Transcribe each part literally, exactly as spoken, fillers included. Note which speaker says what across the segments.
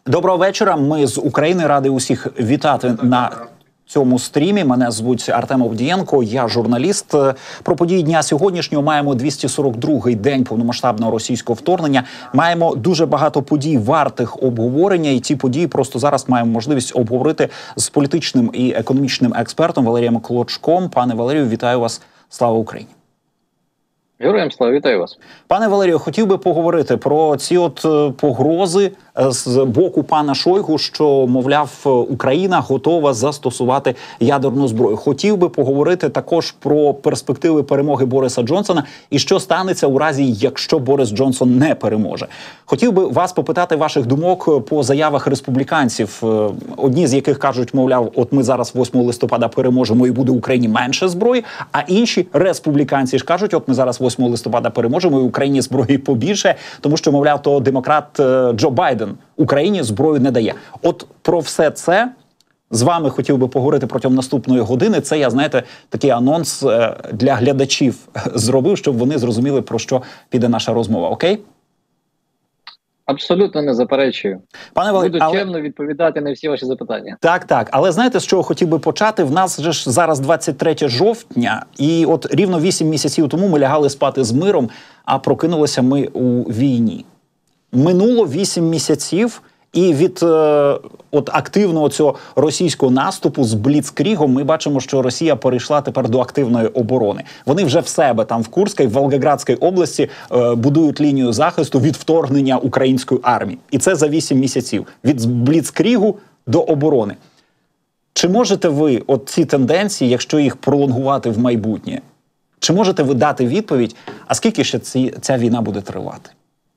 Speaker 1: Доброго вечора. Ми з України. Радий усіх вітати на цьому стрімі. Мене звуть Артем Овдієнко, я журналіст. Про події дня сьогоднішнього маємо двісті сорок другий день повномасштабного російського вторгнення. Маємо дуже багато подій вартих обговорення, і ці події просто зараз маємо можливість обговорити з політичним і економічним експертом Валерієм Клочком. Пане Валерію, вітаю вас. Слава Україні!
Speaker 2: Героям слава, вітаю вас.
Speaker 1: Пане Валерію, хотів би поговорити про ці от погрози з боку пана Шойгу, що, мовляв, Україна готова застосувати ядерну зброю. Хотів би поговорити також про перспективи перемоги Бориса Джонсона і що станеться у разі, якщо Борис Джонсон не переможе. Хотів би вас попитати ваших думок по заявах республіканців, одні з яких кажуть, мовляв, от ми зараз восьмого листопада переможемо і буде Україні менше зброї, а інші республіканці ж кажуть, от ми зараз восьмого листопада переможемо і Україні зброї побільше, тому що, мовляв, то демократ Джо Байден Україні зброю не дає. От про все це з вами хотів би поговорити протягом наступної години. Це я, знаєте, такий анонс для глядачів зробив, щоб вони зрозуміли, про що піде наша розмова. Окей?
Speaker 2: Абсолютно не заперечую.
Speaker 1: Пане Валерію,
Speaker 2: буду
Speaker 1: але...
Speaker 2: чемно відповідати на всі ваші запитання.
Speaker 1: Так, так. Але знаєте, з чого хотів би почати? В нас же ж зараз двадцять третє жовтня, і от рівно вісім місяців тому ми лягали спати з миром, а прокинулися ми у війні. Минуло вісім місяців, і від е, от активного цього російського наступу з бліцкрігом ми бачимо, що Росія перейшла тепер до активної оборони. Вони вже в себе там в Курській, в Волгоградській області е, будують лінію захисту від вторгнення української армії. І це за вісім місяців. Від бліцкрігу до оборони. Чи можете ви от ці тенденції, якщо їх пролонгувати в майбутнє, чи можете ви дати відповідь, а скільки ще ці, ця війна буде тривати?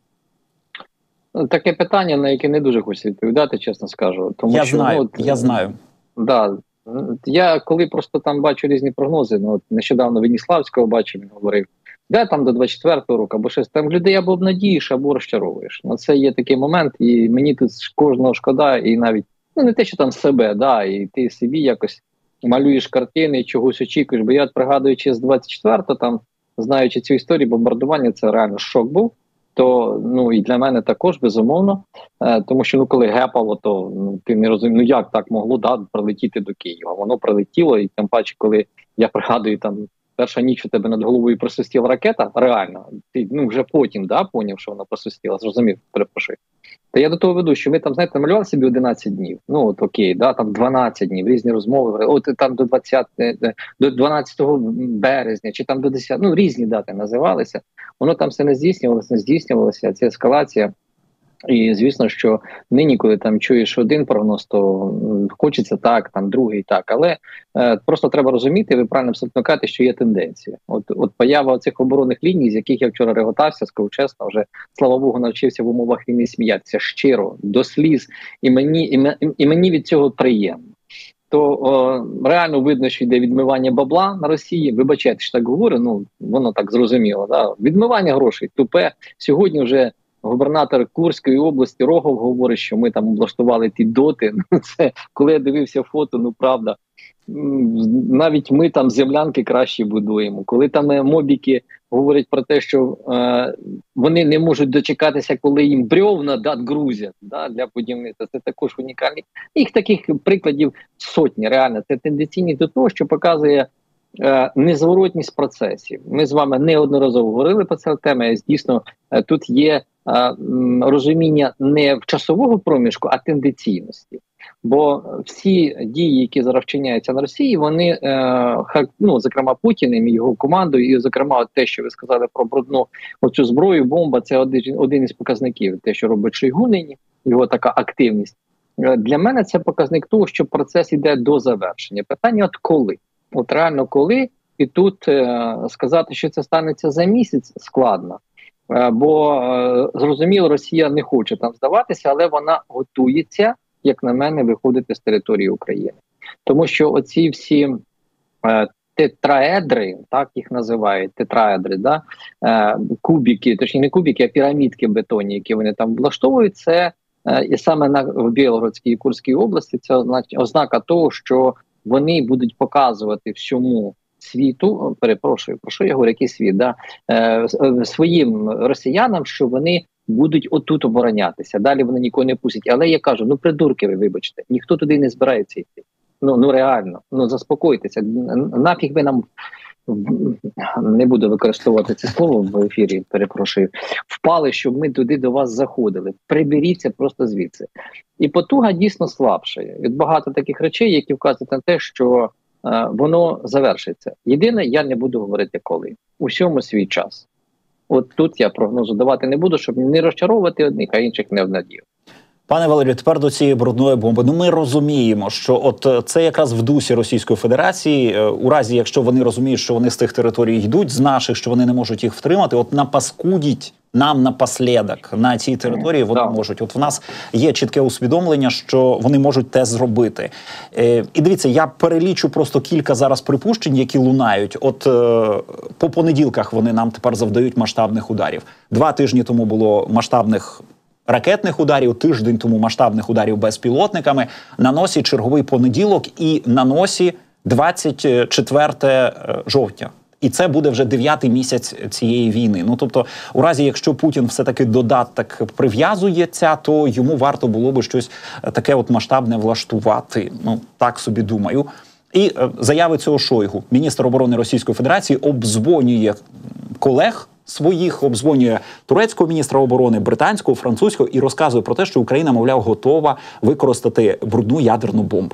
Speaker 2: Таке питання, на яке не дуже хочеться відповідати, чесно скажу. Тому
Speaker 1: я
Speaker 2: що,
Speaker 1: знаю,
Speaker 2: ну, от,
Speaker 1: я знаю.
Speaker 2: Да, я коли просто там бачу різні прогнози, ну от нещодавно Веніславського бачив, він говорив, де там до двадцять четвертого року, або щось там людей або обнадієш, або розчаровуєш. Ну, це є такий момент, і мені тут кожного шкода, і навіть, ну не те, що там себе, да, і ти собі якось малюєш картини, чогось очікуєш, бо я от пригадуючи з двадцять четвертого, там, знаючи цю історію бомбардування, це реально шок був. То, ну, і для мене також, безумовно, е, тому що, ну, коли гепало, то ну, ти не розумієш, ну, як так могло, да, прилетіти до Києва. Воно прилетіло, і тим паче, коли, я пригадую, там, перша ніч у тебе над головою просвистіла ракета, реально, ти, ну, вже потім, да, поняв, що вона просвистіла, зрозумів, перепрошую. Та я до того веду, що ми там, знаєте, малювали собі одинадцять днів, ну, от окей, да, там дванадцять днів, різні розмови, от там до двадцятого, до дванадцятого березня, чи там до десятого, ну, різні дати називалися, воно там все не здійснювалося, не здійснювалося, ця ескалація. І звісно, що нині, коли там чуєш один прогноз, то хочеться так, там другий так, але е, просто треба розуміти, ви правильно абсолютно кажете, що є тенденція. От, от поява цих оборонних ліній, з яких я вчора реготався, скажу чесно, вже, слава Богу, навчився в умовах війни сміятися щиро, до сліз, і мені, і, і мені від цього приємно. То о, реально видно, що йде відмивання бабла на Росії. Вибачайте, що так говорю, ну воно так зрозуміло. Да? Відмивання грошей, тупе. Сьогодні вже губернатор Курської області Рогов говорить, що ми там облаштували ті доти. Ну, це, коли я дивився фото, ну правда, навіть ми там землянки краще будуємо. Коли там мобіки говорять про те, що е, вони не можуть дочекатися, коли їм брьовна дат грузять, да, для будівництва, це також унікальні. Їх таких прикладів сотні, реально. Це тенденційні до того, що показує е, незворотність процесів. Ми з вами неодноразово говорили про цю тему, і дійсно е, тут є е, розуміння не в часового проміжку, а тенденційності. Бо всі дії, які зараз вчиняються на Росії, вони, е, ну, зокрема, Путіним і його командою, і, зокрема, те, що ви сказали про брудну оцю зброю, бомба, це один, один із показників, те, що робить Шойгу нині, його така активність. Для мене це показник того, що процес йде до завершення. Питання, от коли? От реально коли? І тут е, сказати, що це станеться за місяць, складно. Е, бо, е, зрозуміло, Росія не хоче там здаватися, але вона готується, як на мене, виходити з території України. Тому що оці всі е, тетраедри, так їх називають, тетраедри, да? е, кубики, точніше не кубики, а пірамідки бетонні, які вони там влаштовують, це е, і саме на, в Білгородській і Курській області це ознака, ознака того, що вони будуть показувати всьому світу, перепрошую, про що я говорю, який світ, да? е, своїм росіянам, що вони будуть отут оборонятися. Далі вони нікого не пустять. Але я кажу, ну придурки ви, вибачте, ніхто туди не збирається йти. Ну, ну реально, ну заспокойтеся. Нафіг ви нам, не буду використовувати це слово в ефірі, перепрошую, впали, щоб ми туди до вас заходили. Приберіться просто звідси. І потуга дійсно слабшає від багато таких речей, які вказують на те, що е, воно завершиться. Єдине, я не буду говорити коли. Усьому свій час. От тут я прогнозу давати не буду, щоб не розчаровувати одних, а інших не обнадію.
Speaker 1: Пане Валерію, тепер до цієї брудної бомби. Ну, ми розуміємо, що от це якраз в дусі Російської Федерації, у разі, якщо вони розуміють, що вони з тих територій йдуть, з наших, що вони не можуть їх втримати, от напаскудіть нам напослідок на цій території вони
Speaker 2: так.
Speaker 1: можуть. От в нас є чітке усвідомлення, що вони можуть те зробити. Е, і дивіться, я перелічу просто кілька зараз припущень, які лунають. От е, по понеділках вони нам тепер завдають масштабних ударів. Два тижні тому було масштабних ракетних ударів, тиждень тому масштабних ударів безпілотниками. На носі черговий понеділок і на носі двадцять четверте жовтня. І це буде вже дев'ятий місяць цієї війни. Ну, тобто, у разі, якщо Путін все-таки додаток прив'язується, то йому варто було би щось таке от масштабне влаштувати. Ну, так собі думаю. І е, заяви цього Шойгу. Міністр оборони Російської Федерації обдзвонює колег своїх, обдзвонює турецького міністра оборони, британського, французького і розказує про те, що Україна, мовляв, готова використати брудну ядерну бомбу.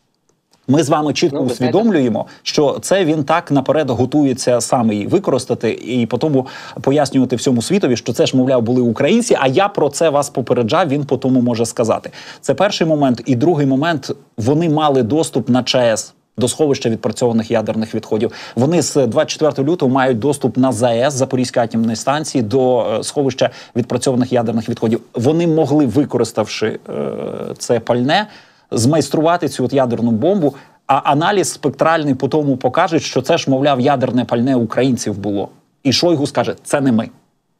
Speaker 1: Ми з вами чітко ну, усвідомлюємо, що це він так наперед готується саме її використати і потім пояснювати всьому світові, що це ж, мовляв, були українці, а я про це вас попереджав, він по тому може сказати. Це перший момент. І другий момент, вони мали доступ на ЧАЕС, до сховища відпрацьованих ядерних відходів. Вони з двадцять четвертого лютого мають доступ на ЗАЕС, Запорізької атомної станції, до сховища відпрацьованих ядерних відходів. Вони могли, використавши е, це пальне, змайструвати цю от ядерну бомбу, а аналіз спектральний по тому покаже, що це ж, мовляв, ядерне пальне українців було. І Шойгу скаже, це не ми.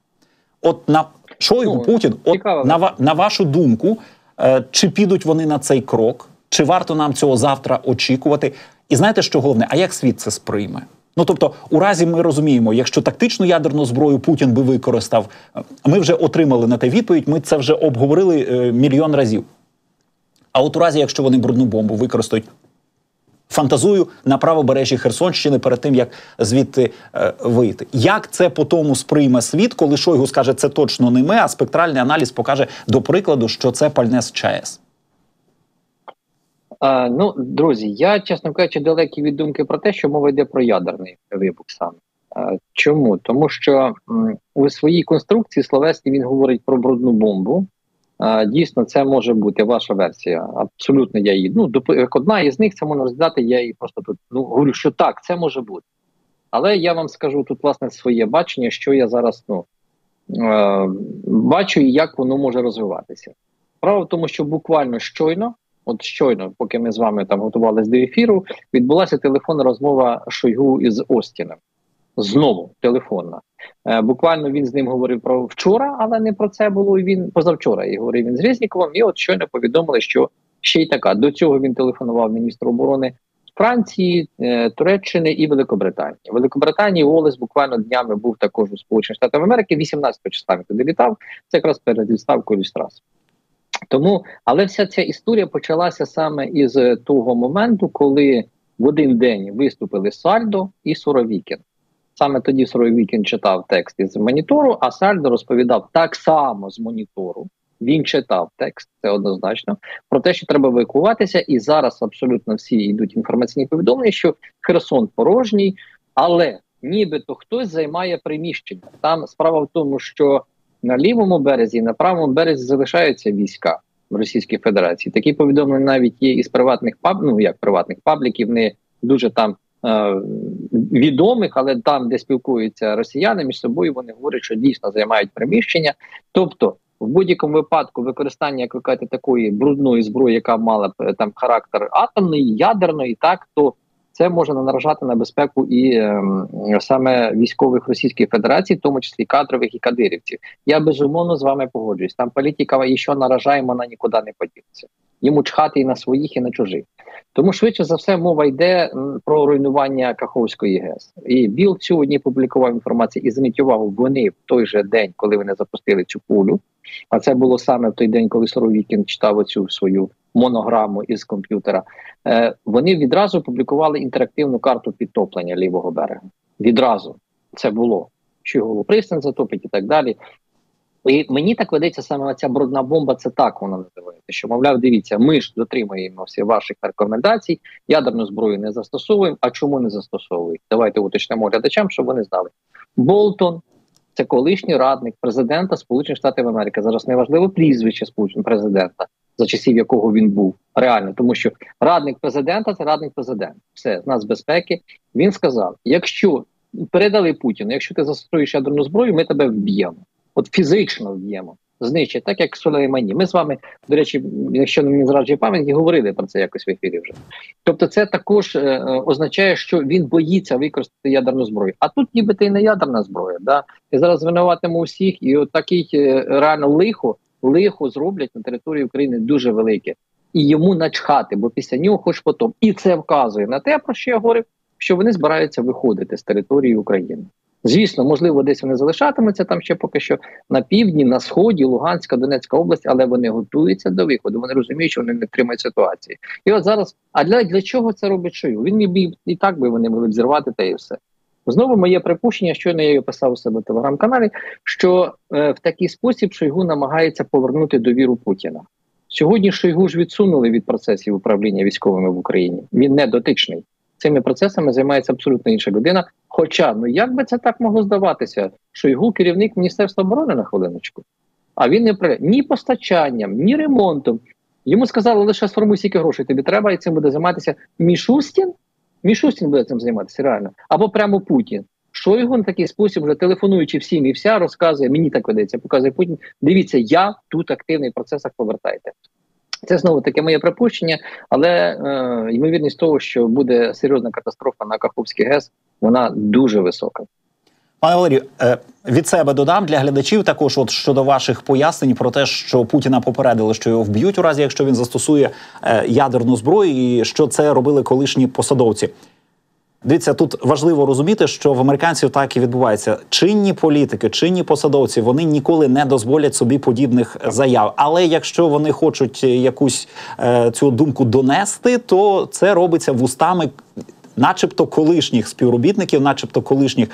Speaker 1: От на Шойгу, ну, Путін, от на, на вашу думку, е, чи підуть вони на цей крок, чи варто нам цього завтра очікувати? І знаєте, що головне? А як світ це сприйме? Ну, тобто, у разі ми розуміємо, якщо тактичну ядерну зброю Путін би використав, ми вже отримали на те відповідь, ми це вже обговорили е, мільйон разів. А от у разі, якщо вони брудну бомбу використають, фантазую, на правобережжі Херсонщини перед тим, як звідти е, вийти. Як це по тому сприйме світ, коли Шойгу скаже, це точно не ми, а спектральний аналіз покаже, до прикладу, що це пальне з ЧАЕС?
Speaker 2: А, ну, друзі, я, чесно кажучи, далекий від думки про те, що мова йде про ядерний вибух саме. А, чому? Тому що м, у своїй конструкції словесній він говорить про брудну бомбу. А, дійсно, це може бути ваша версія. Абсолютно я її. Ну, доп... як одна із них, це можна розглядати, я її просто тут ну, говорю, що так, це може бути. Але я вам скажу тут, власне, своє бачення, що я зараз ну, е- бачу і як воно може розвиватися. Справа в тому, що буквально щойно, От щойно, поки ми з вами там готувалися до ефіру, відбулася телефонна розмова Шойгу із Остіном. Знову телефонна. Е, буквально він з ним говорив про вчора, але не про це було і він позавчора. І говорив він з Резніковим, і от щойно повідомили, що ще й така. До цього він телефонував міністру оборони Франції, е, Туреччини і Великобританії. В Великобританії Волес буквально днями був також у Сполучених Штатах Америки, вісімнадцятого числа він туди літав, це якраз перед відставкою Люстрасу. Тому, але вся ця історія почалася саме із того моменту, коли в один день виступили Сальдо і Суровікін. Саме тоді Суровікін читав текст із монітору, а Сальдо розповідав так само з монітору. Він читав текст, це однозначно, про те, що треба евакуюватися. І зараз абсолютно всі йдуть інформаційні повідомлення, що Херсон порожній, але нібито хтось займає приміщення. Там справа в тому, що на лівому березі, на правому березі залишаються війська Російської Федерації. Такі повідомлення навіть є із приватних паб, ну як приватних пабліків, не дуже там е відомих, але там, де спілкуються росіяни між собою, вони говорять, що дійсно займають приміщення. Тобто, в будь-якому випадку використання, як ви кажете, такої брудної зброї, яка мала там характер атомної, ядерної, так, то це може наражати на безпеку і е, саме військових Російської Федерації, в тому числі кадрових і кадирівців. Я безумовно з вами погоджуюсь. Там політика, і що наражаємо, вона нікуди не поділиться. Йому чхати і на своїх, і на чужих. Тому швидше за все мова йде про руйнування Каховської ГЕС. І Білд сьогодні публікував інформацію, і зверніть увагу, вони в той же день, коли вони запустили цю пулю, а це було саме в той день, коли Суровікін читав оцю свою монограму із комп'ютера, е, вони відразу публікували інтерактивну карту підтоплення лівого берега. Відразу це було. Що його пристань затопить і так далі. І мені так ведеться саме ця брудна бомба, це так вона називається, що, мовляв, дивіться, ми ж дотримуємо всі ваших рекомендацій, ядерну зброю не застосовуємо, а чому не застосовують? Давайте уточнимо глядачам, щоб вони знали. Болтон – це колишній радник президента Сполучених Штатів Америки, зараз неважливо прізвище Сполученого президента, за часів якого він був, реально, тому що радник президента – це радник президента, все, з нацбезпеки. Він сказав, якщо передали Путіну, якщо ти застосуєш ядерну зброю, ми тебе вб'ємо. От фізично вб'ємо, знищить, так як Сулеймані. Ми з вами, до речі, якщо не мені зраджує пам'ять, говорили про це якось в ефірі вже. Тобто це також е, означає, що він боїться використати ядерну зброю. А тут нібито і не ядерна зброя. Да? І зараз звинуватимо усіх, і от такий е, реально лихо, лихо зроблять на території України дуже велике. І йому начхати, бо після нього хоч потім. І це вказує на те, про що я говорив, що вони збираються виходити з території України. Звісно, можливо, десь вони залишатимуться там ще поки що на півдні, на сході, Луганська, Донецька область, але вони готуються до виходу, вони розуміють, що вони не тримають ситуації. І от зараз, а для, для чого це робить Шойгу? Він міг би і так би вони могли б зірвати те і все. Знову моє припущення, щойно я писав у себе в телеграм-каналі, що е, в такий спосіб Шойгу намагається повернути довіру Путіна. Сьогодні Шойгу ж відсунули від процесів управління військовими в Україні. Він не дотичний. Цими процесами займається абсолютно інша людина. Хоча, ну як би це так могло здаватися? Шойгу – керівник Міністерства оборони на хвилиночку. А він не при ні постачанням, ні ремонтом. Йому сказали, лише сформуй, скільки грошей тобі треба, і цим буде займатися Мішустін. Мішустін буде цим займатися, реально. Або прямо Путін. Шойгу на такий спосіб, вже телефонуючи всім і вся, розказує, мені так ведеться, показує Путін, дивіться, я тут активний в процесах, повертайте. Це знову таке моє припущення, але е, ймовірність того, що буде серйозна катастрофа на Каховській ГЕС, вона дуже висока.
Speaker 1: Пане Валерію, е, від себе додам для глядачів також от щодо ваших пояснень про те, що Путіна попередили, що його вб'ють у разі, якщо він застосує е, ядерну зброю, і що це робили колишні посадовці. Дивіться, тут важливо розуміти, що в американців так і відбувається. Чинні політики, чинні посадовці, вони ніколи не дозволять собі подібних заяв. Але якщо вони хочуть якусь е, цю думку донести, то це робиться вустами начебто колишніх співробітників, начебто колишніх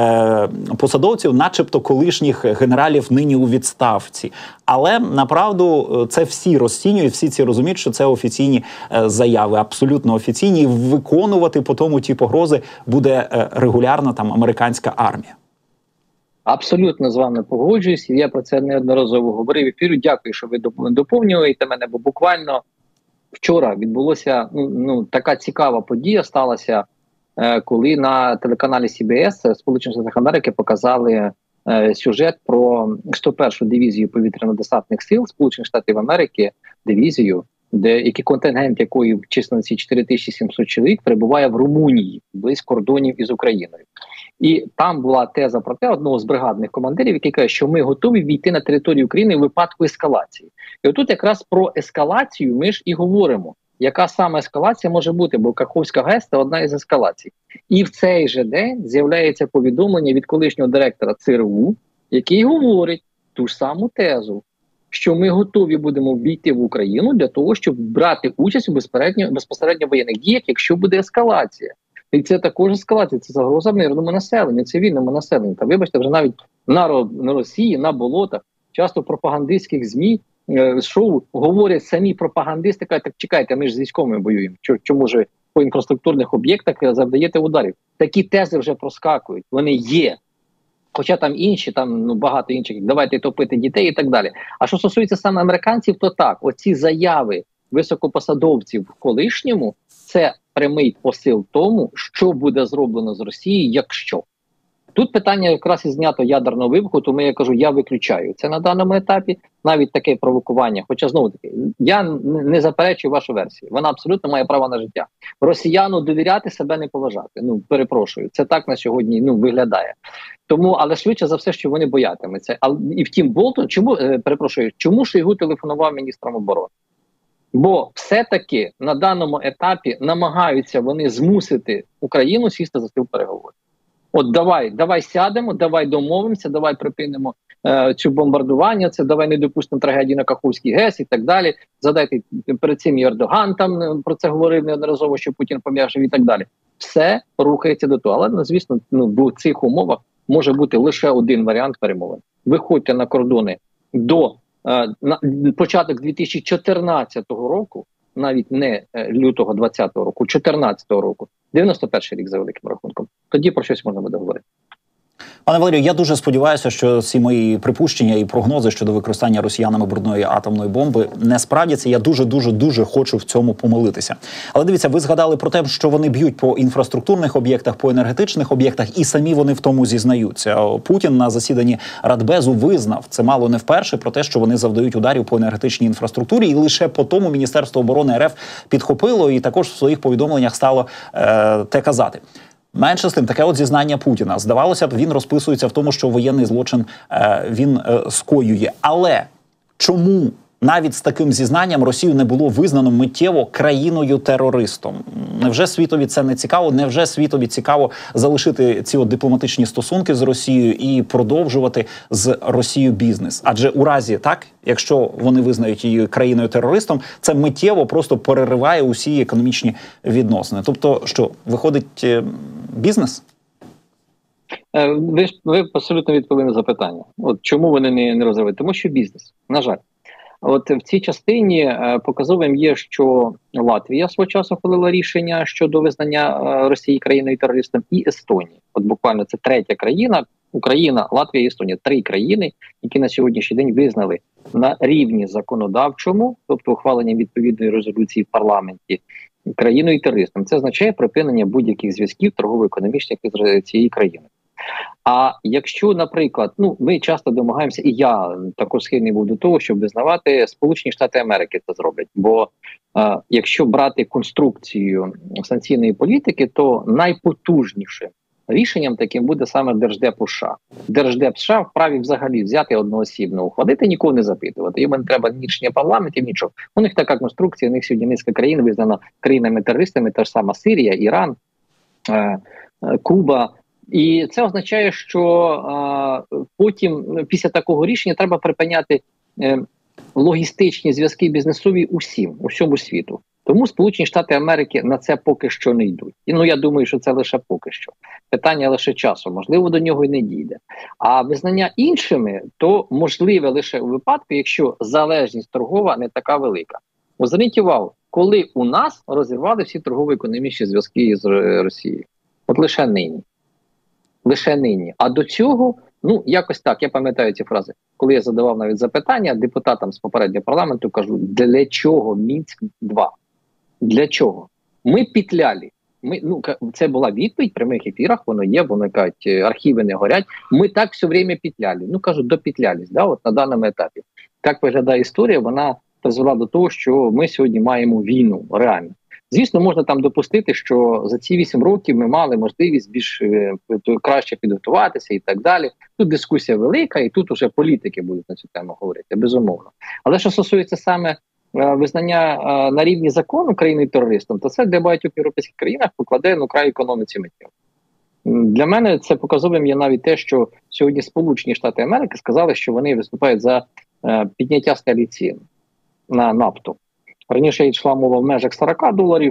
Speaker 1: е, посадовців, начебто колишніх генералів нині у відставці. Але, направду, це всі розцінюють, всі ці розуміють, що це офіційні е, заяви, абсолютно офіційні, і виконувати по тому ті погрози буде е, регулярна там американська армія.
Speaker 2: Абсолютно з вами погоджуюсь, я про це неодноразово говорив в ефірі. Дякую, що ви доповнюєте мене, бо буквально вчора відбулося ну, ну така цікава подія сталася, е, коли на телеканалі Сі Бі Ес Сполучених Штатів Америки показали е, сюжет про сто першу дивізію повітряно-десантних сил Сполучених Штатів Америки, дивізію, де який контингент якої в численності чотири тисячі сімсот чоловік перебуває в Румунії, близько кордонів із Україною. І там була теза про те одного з бригадних командирів, який каже, що ми готові війти на територію України в випадку ескалації. І отут якраз про ескалацію ми ж і говоримо. Яка саме ескалація може бути, бо Каховська ГЕС – це одна із ескалацій. І в цей же день з'являється повідомлення від колишнього директора Це Ер У, який говорить ту ж саму тезу, що ми готові будемо війти в Україну для того, щоб брати участь у безпосередньо, безпосередньо воєнних діях, якщо буде ескалація. І це також ескалація, це загроза мирному населенню, цивільному населенню. Та вибачте, вже навіть на, на Росії, на болотах, часто в пропагандистських ЗМІ, е, шоу говорять самі пропагандисти, кажуть, так чекайте, ми ж з військовими воюємо. Чому ж ви по інфраструктурних об'єктах завдаєте ударів? Такі тези вже проскакують, вони є. Хоча там інші, там ну, багато інших, давайте топити дітей і так далі. А що стосується саме американців, то так, оці заяви високопосадовців в колишньому, це прямий посил тому, що буде зроблено з Росією, якщо. Тут питання якраз і знято ядерного вибуху, тому я кажу, я виключаю це на даному етапі, навіть таке провокування. Хоча, знову-таки, я не заперечую вашу версію, вона абсолютно має право на життя. Росіяну довіряти, себе не поважати. Ну, перепрошую, це так на сьогодні ну, виглядає. Тому, але швидше за все, що вони боятимуться. А, і втім, Болтон, чому, е, перепрошую, чому Шойгу телефонував міністрам оборони? Бо все-таки на даному етапі намагаються вони змусити Україну сісти за стіл переговорів. От давай, давай сядемо, давай домовимося, давай припинимо е, цю бомбардування, це давай не допустимо трагедії на Каховській ГЕС і так далі. Задайте перед цим і Ердоган там про це говорив неодноразово, що Путін пом'якшив і так далі. Все рухається до того. Але, ну, звісно, ну, в цих умовах може бути лише один варіант перемовин. Виходьте на кордони до е, на початок дві тисячі чотирнадцятого року, навіть не е, лютого двадцятого року, чотирнадцятого року, дев'яносто перший рік за великим рахунком. Тоді про щось можна буде говорити.
Speaker 1: Пане Валерію, я дуже сподіваюся, що ці мої припущення і прогнози щодо використання росіянами брудної атомної бомби не справдяться. Я дуже-дуже-дуже хочу в цьому помилитися. Але дивіться, ви згадали про те, що вони б'ють по інфраструктурних об'єктах, по енергетичних об'єктах, і самі вони в тому зізнаються. Путін на засіданні Радбезу визнав, це мало не вперше, про те, що вони завдають ударів по енергетичній інфраструктурі, і лише по тому Міністерство оборони РФ підхопило і також в своїх повідомленнях стало е, те казати. Менше з тим, таке от зізнання Путіна. Здавалося б, він розписується в тому, що воєнний злочин е, він е, скоює. Але чому навіть з таким зізнанням Росію не було визнано миттєво країною-терористом? Невже світові це не цікаво? Невже світові цікаво залишити ці от дипломатичні стосунки з Росією і продовжувати з Росією бізнес? Адже у разі, так, якщо вони визнають її країною-терористом, це миттєво просто перериває усі економічні відносини. Тобто, що, виходить бізнес?
Speaker 2: Ви, ви абсолютно відповіли на запитання. От чому вони не, не розривають? Тому що бізнес, на жаль. От в цій частині е, показовим є, що Латвія свого часу ухвалила рішення щодо визнання е, Росії країною-терористом, і Естонія. От буквально це третя країна, Україна, Латвія і Естонія. Три країни, які на сьогоднішній день визнали на рівні законодавчому, тобто ухваленням відповідної резолюції в парламенті, країною-терористом. Це означає припинення будь-яких зв'язків торгово-економічних із цією країною. А якщо, наприклад, ну ми часто домагаємося, і я також схильний був до того, щоб визнавати, Сполучені Штати Америки це зроблять. Бо е, якщо брати конструкцію санкційної політики, то найпотужнішим рішенням таким буде саме Держдеп США. Держдеп США вправі взагалі взяти одноосібно, ухвалити, нікого не запитувати. Їм не треба ні рішення парламентів, нічого. У них така конструкція, у них сьогодні низка країн визнана країнами-терористами, та ж сама Сирія, Іран, е, е, Куба. І це означає, що а, потім, після такого рішення, треба припиняти е, логістичні зв'язки бізнесові усім, усьому світу. Тому Сполучені Штати Америки на це поки що не йдуть. І ну я думаю, що це лише поки що. Питання лише часу, можливо, до нього й не дійде. А визнання іншими, то можливе лише у випадку, якщо залежність торгова не така велика. Бо зверніть увагу, коли у нас розірвали всі торгово-економічні зв'язки з Росією. От лише нині. Лише нині. А до цього, ну, якось так, я пам'ятаю ці фрази. Коли я задавав навіть запитання депутатам з попереднього парламенту, кажу, для чого Мінськ два? Для чого? Ми петляли. Ми, ну, це була відповідь в прямих ефірах, воно є, воно кажуть, архіви не горять. Ми так все время петляли. Ну, кажу, допетлялись, да, от на даному етапі. Так виглядає історія, вона призвела до того, що ми сьогодні маємо війну, реально. Звісно, можна там допустити, що за ці вісім років ми мали можливість більш е, краще підготуватися і так далі. Тут дискусія велика, і тут уже політики будуть на цю тему говорити, безумовно. Але що стосується саме е, визнання е, на рівні закону країною-терористом, то це для багатьох європейських країнах покладе ну, край економіці миттєво. Для мене це показовим є навіть те, що сьогодні Сполучені Штати Америки сказали, що вони виступають за е, підняття стелі цін на нафту. Раніше йшла мова в межах сорок доларів,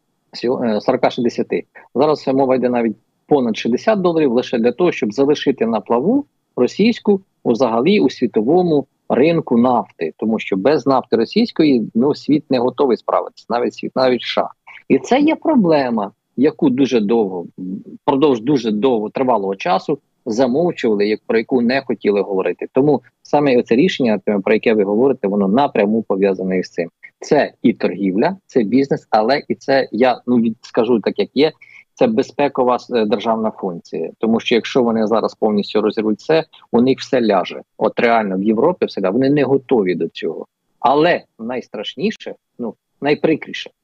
Speaker 2: сорок шістдесят. Зараз мова йде навіть понад шістдесят доларів лише для того, щоб залишити на плаву російську взагалі у світовому ринку нафти. Тому що без нафти російської ну, світ не готовий справитися, навіть світ, навіть США. І це є проблема, яку дуже довго, впродовж дуже довго тривалого часу замовчували, як про яку не хотіли говорити. Тому саме це рішення, про яке ви говорите, воно напряму пов'язане з цим. Це і торгівля, це бізнес, але і це, я ну скажу так, як є, це безпекова державна функція. Тому що якщо вони зараз повністю розірвуть це, у них все ляже. От реально в Європі все ляже. Вони не готові до цього. Але найстрашніше, ну найприкріше,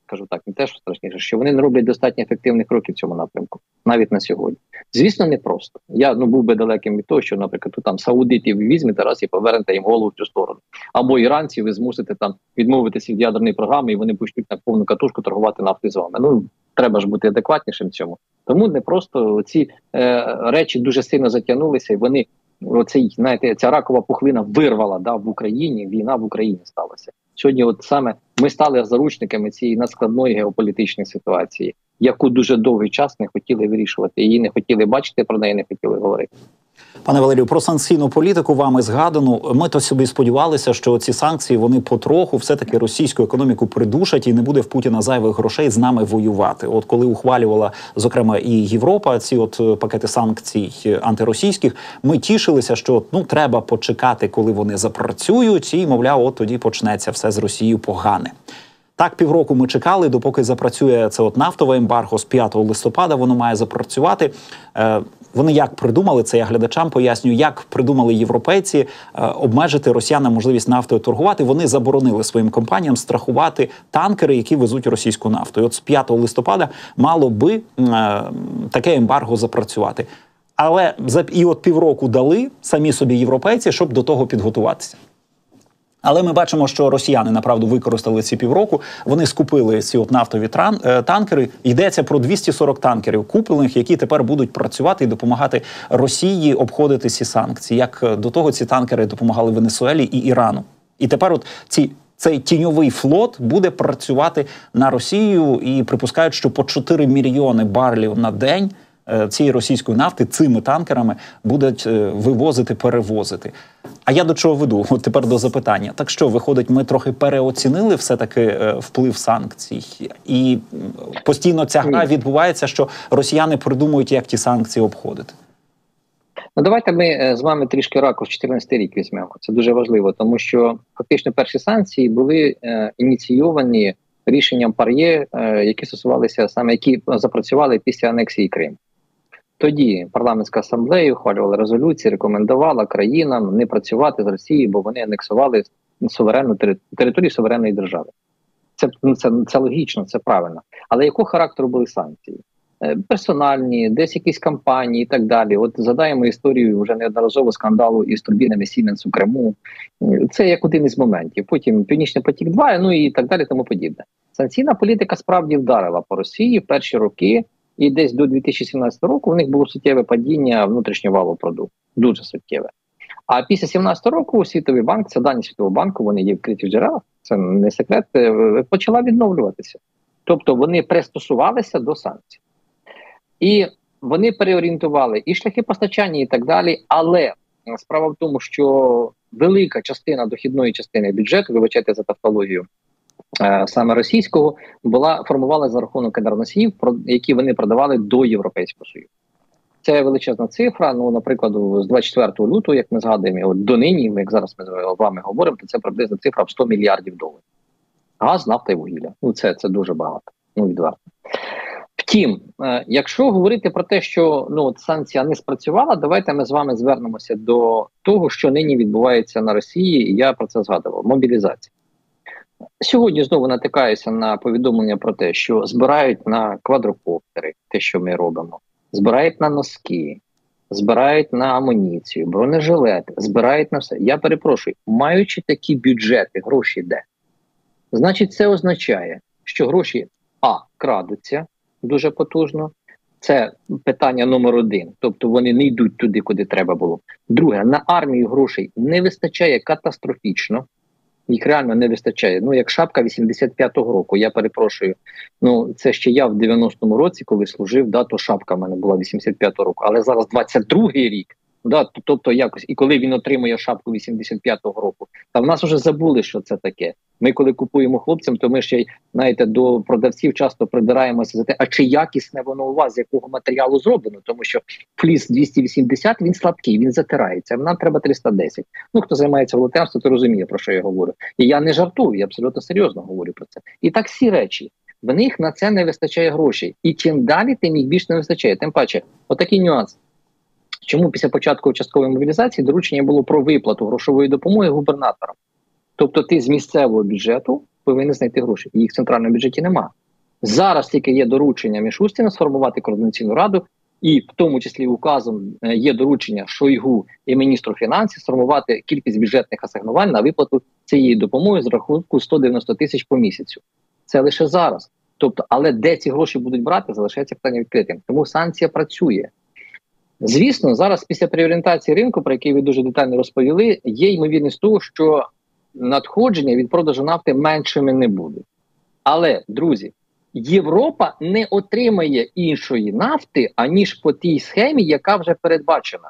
Speaker 2: скажу так, не те, що страшніше, що вони не роблять достатньо ефективних кроків в цьому напрямку, навіть на сьогодні. Звісно, не просто. Я ну був би далеким від того, що, наприклад, тут там саудитів візьмете раз і повернете їм голову в цю сторону. Або іранців ви змусите там відмовитися від ядерної програми, і вони почнуть на повну катушку торгувати нафтою з вами. Ну, треба ж бути адекватнішим в цьому. Тому не просто ці е, речі дуже сильно затягнулися, і вони, оцей, знаєте, ця ракова пухлина вирвала да, в Україні, війна в Україні сталася. Сьогодні от саме ми стали заручниками цієї надскладної геополітичної ситуації, яку дуже довгий час не хотіли вирішувати, її не хотіли бачити, про неї не хотіли говорити.
Speaker 1: Пане Валерію, про санкційну політику вами згадано. Ми то собі сподівалися, що ці санкції, вони потроху все-таки російську економіку придушать і не буде в Путіна зайвих грошей з нами воювати. От коли ухвалювала, зокрема, і Європа ці от пакети санкцій антиросійських, ми тішилися, що ну треба почекати, коли вони запрацюють, і, мовляв, от тоді почнеться все з Росією погане. Так, півроку ми чекали, допоки запрацює це от нафтове ембарго з п'ятого листопада, воно має запрацювати. Е, вони як придумали, це я глядачам пояснюю, як придумали європейці е, обмежити росіянам можливість нафтою торгувати. Вони заборонили своїм компаніям страхувати танкери, які везуть російську нафту. І от з п'ятого листопада мало би е, таке ембарго запрацювати. Але за і от півроку дали самі собі європейці, щоб до того підготуватися. Але ми бачимо, що росіяни, направду, використали ці півроку. Вони скупили ці от нафтові тран, е, танкери. Йдеться про двісті сорок танкерів куплених, які тепер будуть працювати і допомагати Росії обходити ці санкції. Як до того ці танкери допомагали Венесуелі і Ірану. І тепер от ці, цей тіньовий флот буде працювати на Росію і припускають, що по чотири мільйони барелів на день цієї російської нафти цими танкерами будуть вивозити, перевозити. А я до чого веду? От тепер до запитання. Так що, виходить, ми трохи переоцінили все-таки вплив санкцій? І постійно ця гра відбувається, що росіяни придумують, як ті санкції обходити?
Speaker 2: Ну, давайте ми з вами трішки ракурс чотирнадцятий рік візьмемо. Це дуже важливо, тому що фактично перші санкції були е, ініційовані рішенням ПАРЄ, е, які стосувалися саме, які запрацювали після анексії Криму. Тоді парламентська асамблея ухвалювала резолюції, рекомендувала країнам не працювати з Росією, бо вони анексували суверенну територію суверенної держави. Це, це, це логічно, це правильно. Але якого характеру були санкції? Персональні, десь якісь кампанії і так далі. От згадаємо історію вже неодноразово скандалу із турбінами Siemens у Криму. Це як один із моментів. Потім Північний потік-два, ну і так далі, тому подібне. Санкційна політика справді вдарила по Росії в перші роки, і десь до дві тисячі сімнадцятого року у них було суттєве падіння внутрішнього валового продукту. Дуже суттєве. А після сімнадцятого року Світовий банк, це дані Світового банку, вони є вкриті в джерелах, це не секрет, почала відновлюватися. Тобто вони пристосувалися до санкцій. І вони переорієнтували і шляхи постачання, і так далі. Але справа в тому, що велика частина дохідної частини бюджету, вибачайте за тавтологію, саме російського, була формувалася за рахунок енергоносіїв, які вони продавали до Європейського Союзу. Це величезна цифра. Ну, наприклад, з двадцять четвертого лютого, як ми згадуємо, от до нині, як зараз ми з вами говоримо, то це приблизно цифра в сто мільярдів доларів. Газ, нафта і вугілля. Ну, це, це дуже багато. Ну, відверто. Втім, е, якщо говорити про те, що ну, от санкція не спрацювала, давайте ми з вами звернемося до того, що нині відбувається на Росії, і я про це згадував. Мобілізація. Сьогодні знову натикаюся на повідомлення про те, що збирають на квадрокоптери, те, що ми робимо, збирають на носки, збирають на амуніцію, бронежилети, збирають на все. Я перепрошую, маючи такі бюджети, гроші де? Значить, це означає, що гроші, а, крадуться дуже потужно, це питання номер один, тобто вони не йдуть туди, куди треба було. Друге, на армію грошей не вистачає катастрофічно, їх реально не вистачає. Ну, як шапка вісімдесят п'ятого року, я перепрошую, ну, це ще я в дев'яностому році, коли служив, да, то шапка в мене була вісімдесят п'ятого року, але зараз двадцять другий рік, да, тобто якось, і коли він отримує шапку вісімдесят п'ятого року, та в нас вже забули, що це таке. Ми коли купуємо хлопцям, то ми ще, знаєте, до продавців часто придираємося за те, а чи якісне воно у вас, з якого матеріалу зроблено, тому що фліс двісті вісімдесят, він слабкий, він затирається, а нам треба триста десять. Ну, хто займається волонтерством, то розуміє, про що я говорю. І я не жартую, я абсолютно серйозно говорю про це. І так всі речі, в них на це не вистачає грошей. І чим далі, тим їх більше не вистачає. Тим паче, отакий нюанс. Чому після початку часткової мобілізації доручення було про виплату грошової допомоги губернаторам? Тобто ти з місцевого бюджету повинен знайти гроші. Їх в центральному бюджеті немає. Зараз тільки є доручення Мішустіна сформувати координаційну раду, і в тому числі указом є доручення Шойгу і міністру фінансів сформувати кількість бюджетних асигнувань на виплату цієї допомоги з рахунку сто дев'яносто тисяч по місяцю. Це лише зараз. Тобто, але де ці гроші будуть брати, залишається питання відкритим. Тому санкція працює. Звісно, зараз після переорієнтації ринку, про який ви дуже детально розповіли, є ймовірність того, що надходження від продажу нафти меншими не будуть. Але, друзі, Європа не отримає іншої нафти, аніж по тій схемі, яка вже передбачена.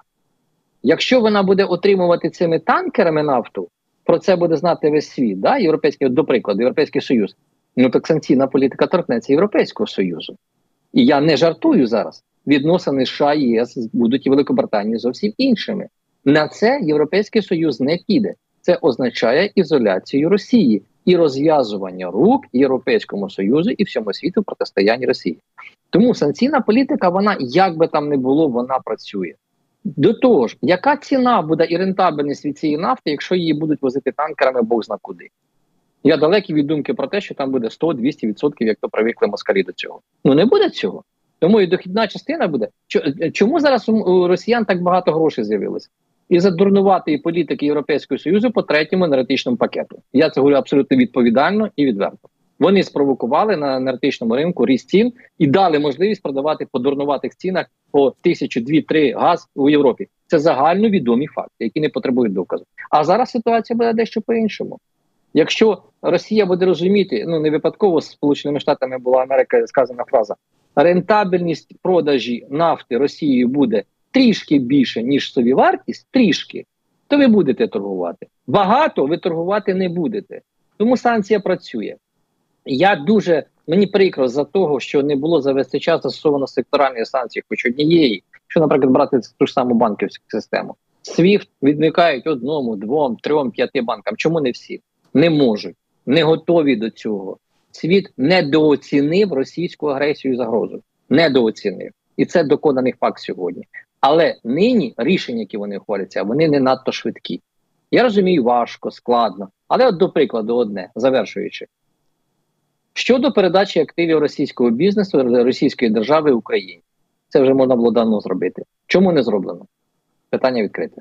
Speaker 2: Якщо вона буде отримувати цими танкерами нафту, про це буде знати весь світ, да? Європейський, до прикладу, Європейський Союз, ну так санкційна політика торкнеться Європейського Союзу. І я не жартую зараз. Відносини США і ЄС будуть і Великобританії зовсім іншими. На це Європейський Союз не піде. Це означає ізоляцію Росії і розв'язування рук Європейському Союзу і всьому світу в протистоянні Росії. Тому санкційна політика, вона, як би там не було, вона працює. До того ж, яка ціна буде і рентабельність від цієї нафти, якщо її будуть возити танкерами Бог зна куди? Я далекий від думки про те, що там буде сто-двісті відсотків, як то привикли москалі до цього. Ну не буде цього. Тому і дохідна частина буде. Чому зараз у росіян так багато грошей з'явилося? І за дурнуватої політики Європейського Союзу по третьому енергетичному пакету. Я це говорю абсолютно відповідально і відверто. Вони спровокували на енергетичному ринку ріст цін і дали можливість продавати по дурнуватих цінах по тисячу, дві, три газ у Європі. Це загальновідомі факти, які не потребують доказу. А зараз ситуація буде дещо по-іншому. Якщо Росія буде розуміти, ну не випадково з Сполученими Штатами була Америка сказана фраза, рентабельність продажі нафти Росією буде трішки більше, ніж собівартість, трішки, то ви будете торгувати. Багато ви торгувати не будете. Тому санкція працює. Я дуже, мені прикро за того, що не було за весь цей час застосовано секторальні санкції, хоч однієї, що, наприклад, брати ту ж саму банківську систему. свіфт відмикають одному, двом, трьом, п'яти банкам. Чому не всі? Не можуть, не готові до цього. Світ недооцінив російську агресію і загрозу. Недооцінив. І це доконаний факт сьогодні. Але нині рішення, які вони ухваляться, вони не надто швидкі. Я розумію, важко, складно. Але от до прикладу одне, завершуючи. Щодо передачі активів російського бізнесу, російської держави Україні. Це вже можна було давно зробити. Чому не зроблено? Питання відкрите.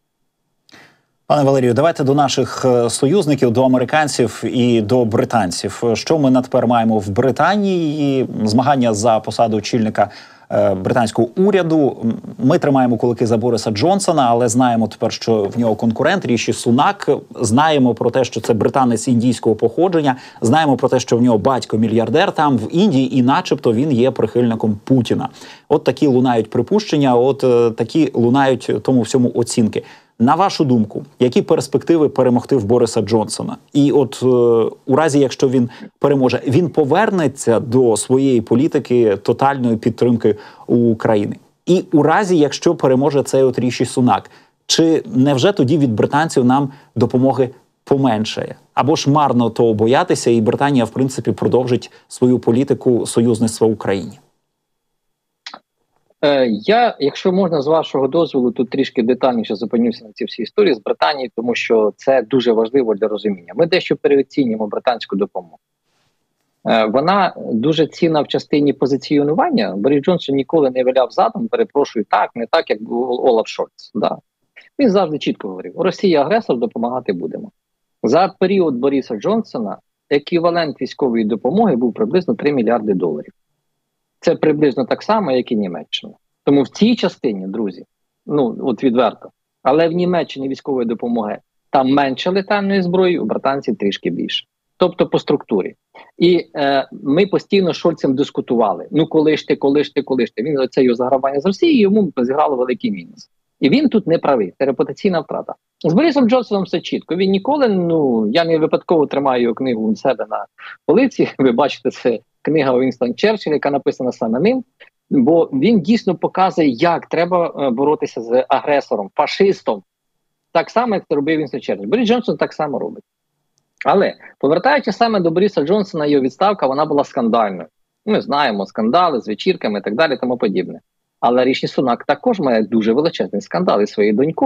Speaker 1: Пане Валерію, давайте до наших союзників, до американців і до британців. Що ми тепер маємо в Британії? Змагання за посаду очільника британського уряду. Ми тримаємо кулаки за Бориса Джонсона, але знаємо тепер, що в нього конкурент Ріші Сунак. Знаємо про те, що це британець індійського походження. Знаємо про те, що в нього батько мільярдер там в Індії, і начебто він є прихильником Путіна. От такі лунають припущення, от такі лунають тому всьому оцінки. На вашу думку, які перспективи перемогти в Бориса Джонсона? І от е, у разі, якщо він переможе, він повернеться до своєї політики тотальної підтримки України? І у разі, якщо переможе цей от Ріші Сунак, чи невже тоді від британців нам допомоги поменшає? Або ж марно того боятися, і Британія, в принципі, продовжить свою політику союзництва Україні?
Speaker 2: Я, якщо можна, з вашого дозволу, тут трішки детальніше зупинюся на цій всій історії з Британії, тому що це дуже важливо для розуміння. Ми дещо переоцінюємо британську допомогу. Вона дуже цінна в частині позиціонування. Борис Джонсон ніколи не виляв задом, перепрошую, так, не так, як Олаф Шольц. Да. Він завжди чітко говорив, Росія агресор, допомагати будемо. За період Бориса Джонсона еквівалент військової допомоги був приблизно три мільярди доларів. Це приблизно так само, як і Німеччина. Тому в цій частині, друзі, ну, от відверто, але в Німеччині військової допомоги там менше летальної зброї, у британців трішки більше. Тобто по структурі. І е, ми постійно з Шольцем дискутували. Ну, коли ж ти, коли ж ти, коли ж ти. Він оце його загравання з Росією, йому зіграло великий мінус. І він тут не правий. Це репутаційна втрата. З Борисом Джонсоном все чітко. Він ніколи, ну, я не випадково тримаю його книгу у себе на полиці. Ви бачите, це книга Вінстон Черчилля, яка написана саме ним. Бо він дійсно показує, як треба боротися з агресором, фашистом. Так само, як це робив Вінстон Черчилль. Борис Джонсон так само робить. Але, повертаючись саме до Бориса Джонсона, його відставка, вона була скандальною. Ми знаємо скандали з вечірками і так далі, тому подібне. Але Ріші Сунак також має дуже величезний скандал із своєю донькою.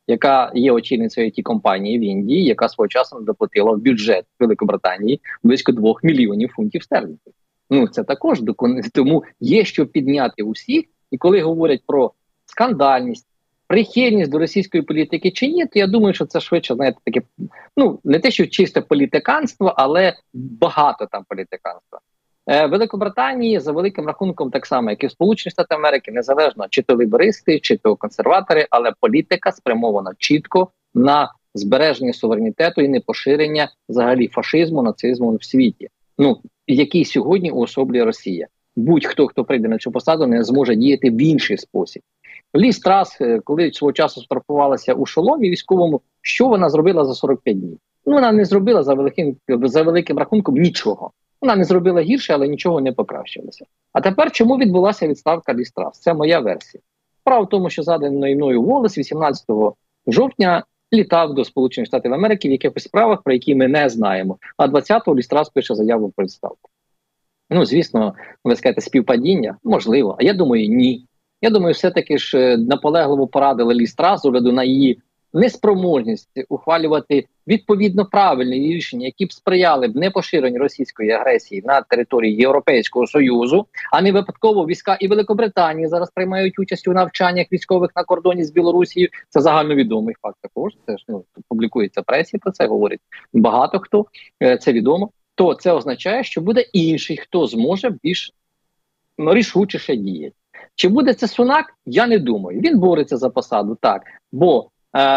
Speaker 2: яка є очільницею ай ті-компанії в Індії, яка свого часу доплатила в бюджет Великобританії близько двох мільйонів фунтів стерлінгів. Ну, це також докон... тому є що підняти усіх, і коли говорять про скандальність, прихильність до російської політики чи ні, то я думаю, що це швидше, знаєте, таке, ну, не те, що чисте політиканство, але багато там політиканства. Е, Великобританії за великим рахунком так само, як і в Сполучених Штатах Америки, незалежно чи то лейбористи, чи то консерватори, але політика спрямована чітко на збереження суверенітету і непоширення взагалі фашизму, нацизму в світі, ну, який сьогодні уособлює Росія. Будь-хто, хто прийде на цю посаду, не зможе діяти в інший спосіб. Ліз Трас, коли свого часу сфотографувалася у шоломі військовому, що вона зробила за сорок п'ять днів? Ну, вона не зробила за великим, за великим рахунком нічого. Вона не зробила гірше, але нічого не покращилося. А тепер чому відбулася відставка Ліз Трас? Це моя версія. Справа в тому, що заданий мною Волес вісімнадцятого жовтня літав до Сполучених Штатів Америки в якихось справах, про які ми не знаємо. А двадцятого Ліз Трас пише заяву про відставку. Ну, звісно, ви скажете, співпадіння? Можливо. А я думаю, ні. Я думаю, все-таки ж наполегливо порадили Ліз Трас з огляду на її неспроможність ухвалювати відповідно правильні рішення, які б сприяли б непоширенню російської агресії на території Європейського Союзу, а не випадково війська і Великобританії зараз приймають участь у навчаннях військових на кордоні з Білорусією. Це загальновідомий факт також. Це ж, ну, публікується в пресі, про це говорить багато хто, це відомо. То це означає, що буде інший, хто зможе більш ну, рішучіше діяти. Чи буде це Сунак? Я не думаю. Він бореться за посаду, так. Бо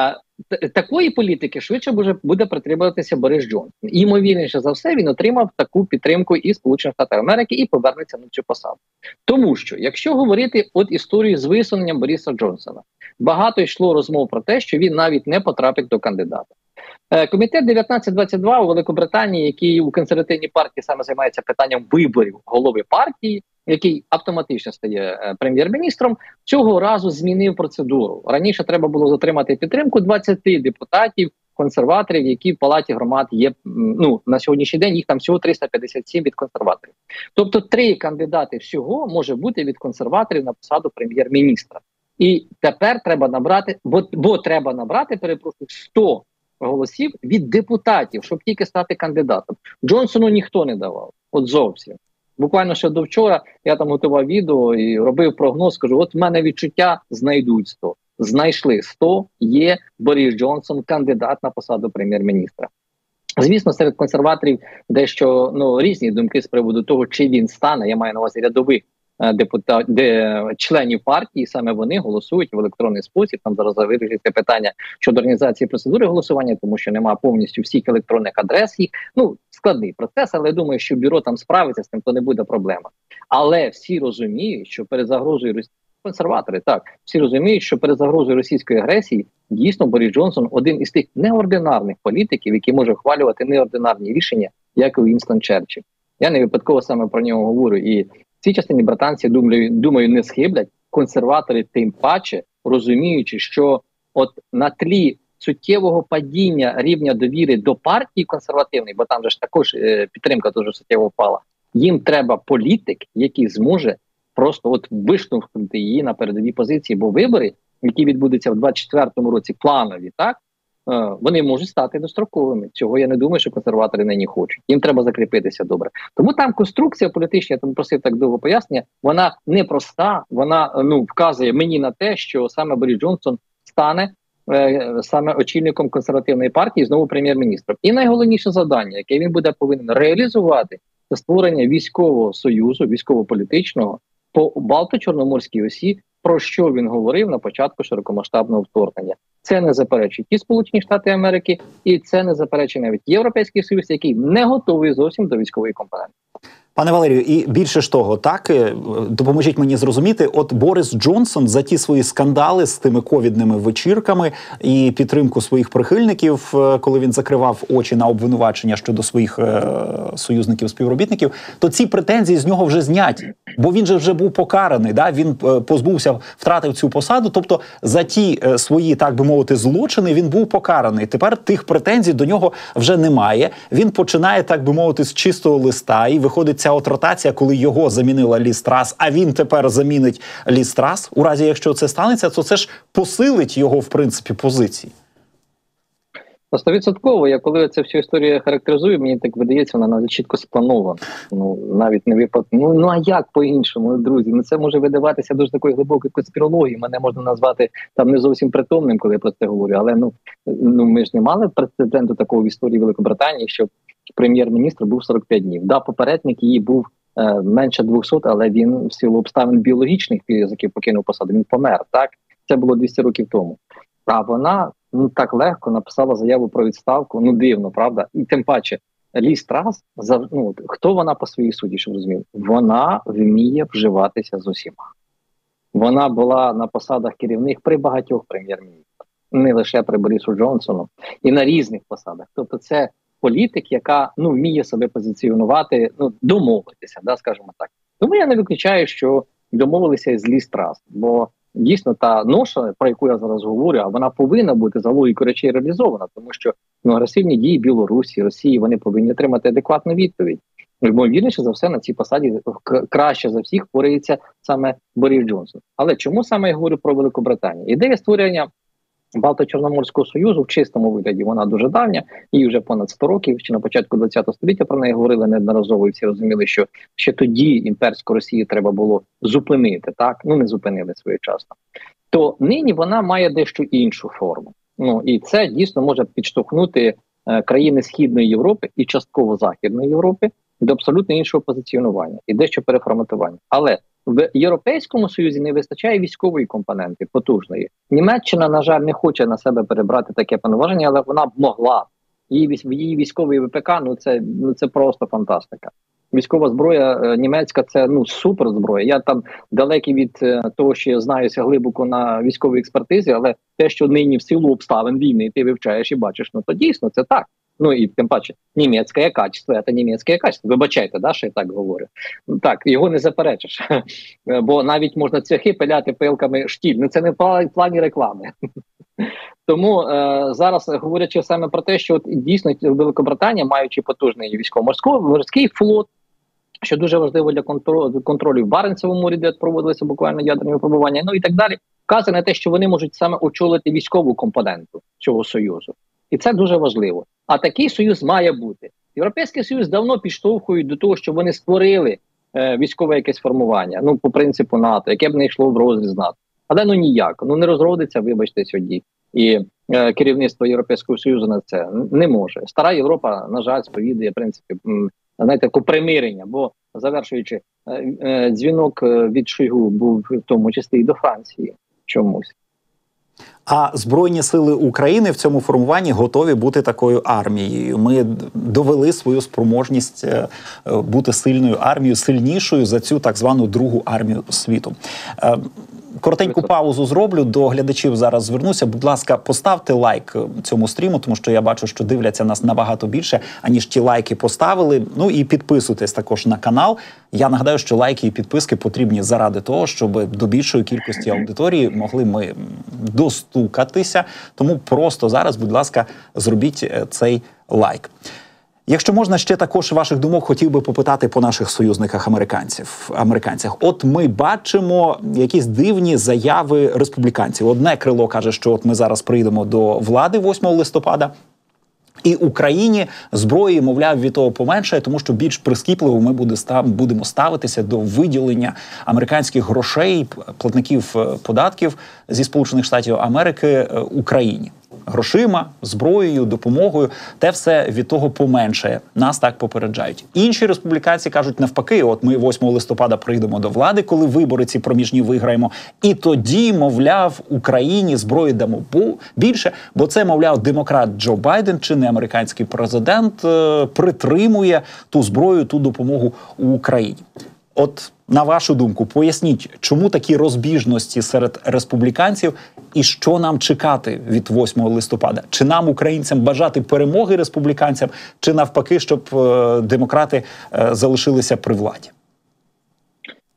Speaker 2: е, такої політики швидше буде, буде притримуватися Борис Джонсон. І, ймовірніше за все, він отримав таку підтримку і Сполучених Штатів Америки і повернеться на цю посаду. Тому що, якщо говорити от історію з висуненням Бориса Джонсона, багато йшло розмов про те, що він навіть не потрапить до кандидата. Комітет дев'ятнадцять двадцять два у Великобританії, який у консервативній партії саме займається питанням виборів голови партії, який автоматично стає прем'єр-міністром, цього разу змінив процедуру. Раніше треба було затримати підтримку двадцяти депутатів, консерваторів, які в Палаті громад є, ну, на сьогоднішній день їх там всього триста п'ятдесят сім від консерваторів. Тобто три кандидати всього може бути від консерваторів на посаду прем'єр-міністра. І тепер треба набрати, бо, бо треба набрати, перепрошую, сто голосів від депутатів, щоб тільки стати кандидатом. Джонсону ніхто не давав. От зовсім. Буквально ще до вчора я там готував відео і робив прогноз, кажу, от в мене відчуття знайдуть сто. Знайшли сто, є Борис Джонсон, кандидат на посаду прем'єр-міністра. Звісно, серед консерваторів дещо ну, різні думки з приводу того, чи він стане, я маю на увазі рядових депутат, де членів партії, саме вони голосують в електронний спосіб. Там зараз вирішується питання щодо організації процедури голосування, тому що немає повністю всіх електронних адрес їх. Ну, складний процес, але я думаю, що бюро там справиться з тим, то не буде проблема. Але всі розуміють, що перед загрозою Росії, консерватори, так, всі розуміють, що перед загрозою російської агресії дійсно Борис Джонсон один із тих неординарних політиків, який може ухвалювати неординарні рішення, як і Вінстон Черчилль. Я не випадково саме про нього говорю. І в цій частині британці, думаю, думаю, не схиблять. Консерватори тим паче, розуміючи, що от на тлі суттєвого падіння рівня довіри до партії консервативної, бо там же ж також е, підтримка дуже суттєво впала, їм треба політик, який зможе просто от виштовхнути її на передові позиції, бо вибори, які відбудуться в двадцять четвертому році, планові, так, е, вони можуть стати достроковими. Цього я не думаю, що консерватори нині хочуть. Їм треба закріпитися добре. Тому там конструкція політична, я там просив так довго пояснення, вона непроста, вона ну, вказує мені на те, що саме Борис Джонсон стане е, саме очільником консервативної партії, знову прем'єр-міністром. І найголовніше завдання, яке він буде повинен реалізувати, це створення військового союзу, військово-політичного по Балто-Чорноморській осі, про що він говорив на початку широкомасштабного вторгнення. Це не заперечують і Сполучені Штати Америки, і це не заперечує навіть Європейський Союз, який не готовий зовсім до військової компоненти.
Speaker 1: Пане Валерію, і більше ж того, так, допоможіть мені зрозуміти, от Борис Джонсон за ті свої скандали з тими ковідними вечірками і підтримку своїх прихильників, коли він закривав очі на обвинувачення щодо своїх е- союзників-співробітників, то ці претензії з нього вже зняті. Бо він же вже був покараний, да? Він позбувся, втратив цю посаду, тобто за ті свої, так би мовити, злочини він був покараний. Тепер тих претензій до нього вже немає. Він починає, так би мовити, з чистого листа, і виходить ця от ротація, коли його замінила Ліз Трас, а він тепер замінить Ліз Трас. У разі, якщо це станеться, то це ж посилить його, в принципі, позиції.
Speaker 2: Стовідсотково, я коли цю всю історію характеризую, мені так видається, вона навіть чітко спланована. Ну, навіть не випад... Ну, ну а як по-іншому, друзі? Ну, це може видаватися дуже такої глибокої конспірології. Мене можна назвати там не зовсім притомним, коли я про це говорю. Але ну, ну ми ж не мали прецеденту такого в історії Великобританії, що прем'єр-міністр був сорок п'ять днів. Да, попередник її був е, менше двохсот, але він в силу обставин біологічних, з яких покинув посаду, він помер. Так, це було двісті років тому. А вона ну так легко написала заяву про відставку. Ну дивно, правда? І тим паче Ліз Трас, ну, хто вона по своїй суді, щоб розуміли? Вона вміє вживатися з усіма. Вона була на посадах керівних при багатьох прем'єр-міністрах, не лише при Борису Джонсону, і на різних посадах. Тобто це політик, яка ну вміє себе позиціонувати, ну домовитися, да, скажімо так. Тому я не виключаю, що домовилися з Ліз Трас, бо дійсно та ноша, про яку я зараз говорю, а вона повинна бути за логікою речей реалізована, тому що ну, агресивні дії Білорусі, Росії, вони повинні отримати адекватну відповідь. Ймовірніше за все на цій посаді краще за всіх впорається саме Борис Джонсон. Але чому саме я говорю про Великобританію? Ідея створення Балто-Чорноморського союзу в чистому вигляді, вона дуже давня, їй вже понад сто років, ще на початку ХХ століття про неї говорили неодноразово, і всі розуміли, що ще тоді імперську Росію треба було зупинити, так? Ну, не зупинили своєчасно. То нині вона має дещо іншу форму. Ну, і це дійсно може підштовхнути е, країни Східної Європи і частково Західної Європи до абсолютно іншого позиціонування і дещо переформатування. Але в Європейському Союзі не вистачає військової компоненти, потужної. Німеччина, на жаль, не хоче на себе перебрати таке повноваження, але вона б могла. Її, її військовий ВПК, ну це, ну це просто фантастика. Військова зброя е, німецька – це ну супер зброя. Я там далекий від е, того, що я знаюся глибоко на військовій експертизі, але те, що нині в силу обставин війни ти вивчаєш і бачиш, ну то дійсно це так. Ну і тим паче, німецьке качество, це німецьке качество. Вибачайте, да, що я так говорю. Так, його не заперечиш. Бо навіть можна цвяхи пиляти пилками штіль. Ну це не в плані реклами. Тому е, зараз, говорячи саме про те, що от, дійсно Великобританія, маючи потужний військово-морський флот, що дуже важливо для контролю, контролю в Баренцевому морі, де проводилися буквально ядерні випробування, ну і так далі, вказує на те, що вони можуть саме очолити військову компоненту цього союзу. І це дуже важливо. А такий союз має бути. Європейський Союз давно підштовхують до того, щоб вони створили е, військове якесь формування, ну, по принципу НАТО, яке б не йшло в розріз НАТО. Але ну ніяк, ну не розродиться, вибачте, сьогодні. І е, керівництво Європейського Союзу на це не може. Стара Європа, на жаль, сповідує, в принципі, м, знаєте, таке примирення, бо, завершуючи, е, е, дзвінок від Шойгу був в тому числі і до Франції чомусь.
Speaker 1: А Збройні сили України в цьому формуванні готові бути такою армією. Ми довели свою спроможність бути сильною армією, сильнішою за цю так звану другу армію світу. Коротеньку паузу зроблю, до глядачів зараз звернуся. Будь ласка, поставте лайк цьому стріму, тому що я бачу, що дивляться нас набагато більше, аніж ті лайки поставили. Ну і підписуйтесь також на канал. Я нагадаю, що лайки і підписки потрібні заради того, щоб до більшої кількості аудиторії могли ми достукатися. Тому просто зараз, будь ласка, зробіть цей лайк. Якщо можна, ще також ваших думок хотів би попитати по наших союзниках американців, американцях. От ми бачимо якісь дивні заяви республіканців. Одне крило каже, що от ми зараз прийдемо до влади восьмого листопада, і Україні зброї, мовляв, від того поменшає, тому що більш прискіпливо ми будемо ставитися до виділення американських грошей, платників податків зі Сполучених Штатів Америки Україні. Грошима, зброєю, допомогою, те все від того поменшає. Нас так попереджають. Інші республіканці кажуть навпаки, от ми восьмого листопада прийдемо до влади, коли вибори ці проміжні виграємо, і тоді, мовляв, Україні зброї дамо більше, бо це, мовляв, демократ Джо Байден, чи не американський президент, притримує ту зброю, ту допомогу у Україні. От, на вашу думку, поясніть, чому такі розбіжності серед республіканців і що нам чекати від восьмого листопада? Чи нам, українцям, бажати перемоги республіканцям, чи навпаки, щоб е, демократи е, залишилися при владі?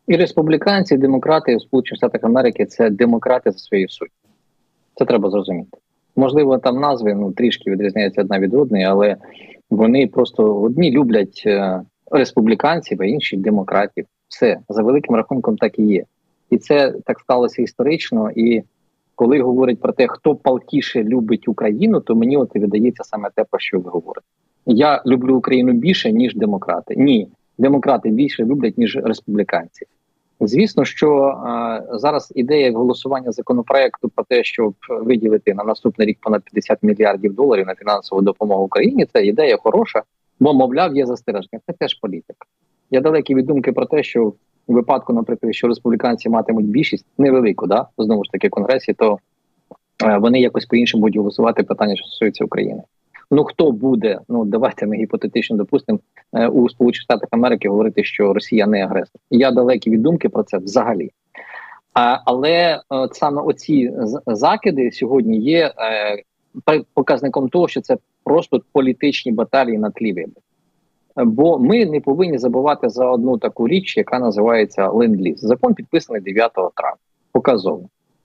Speaker 2: І республіканці, і демократи в Сполучених Штатах Америки – це демократи за своєю суттю. Це треба зрозуміти. Можливо, там назви ну, трішки відрізняються одна від одної, але вони просто одні люблять е, республіканців, а інші демократів. Все, за великим рахунком так і є. І це так сталося історично, і коли говорять про те, хто палкіше любить Україну, то мені от і видається саме те, про що ви говорите. Я люблю Україну більше, ніж демократи. Ні, демократи більше люблять, ніж республіканці. Звісно, що а, зараз ідея голосування законопроекту про те, щоб виділити на наступний рік понад п'ятдесят мільярдів доларів на фінансову допомогу Україні, це ідея хороша, бо, мовляв, є застереження. Це теж політика. Я далекий від думки про те, що у випадку, наприклад, що республіканці матимуть більшість невелику, да, знову ж таки, в Конгресі, то е, вони якось по-іншому будуть голосувати питання, що стосується України. Ну, хто буде, ну, давайте ми гіпотетично допустимо, е, у Сполучених Штатах Америки говорити, що Росія не агресор. Я далекий від думки про це взагалі. А, але е, саме оці закиди сьогодні є е, показником того, що це просто політичні баталії на тлі виборів. Бо ми не повинні забувати за одну таку річ, яка називається ленд-ліз. Закон підписаний дев'ятого травня, показово.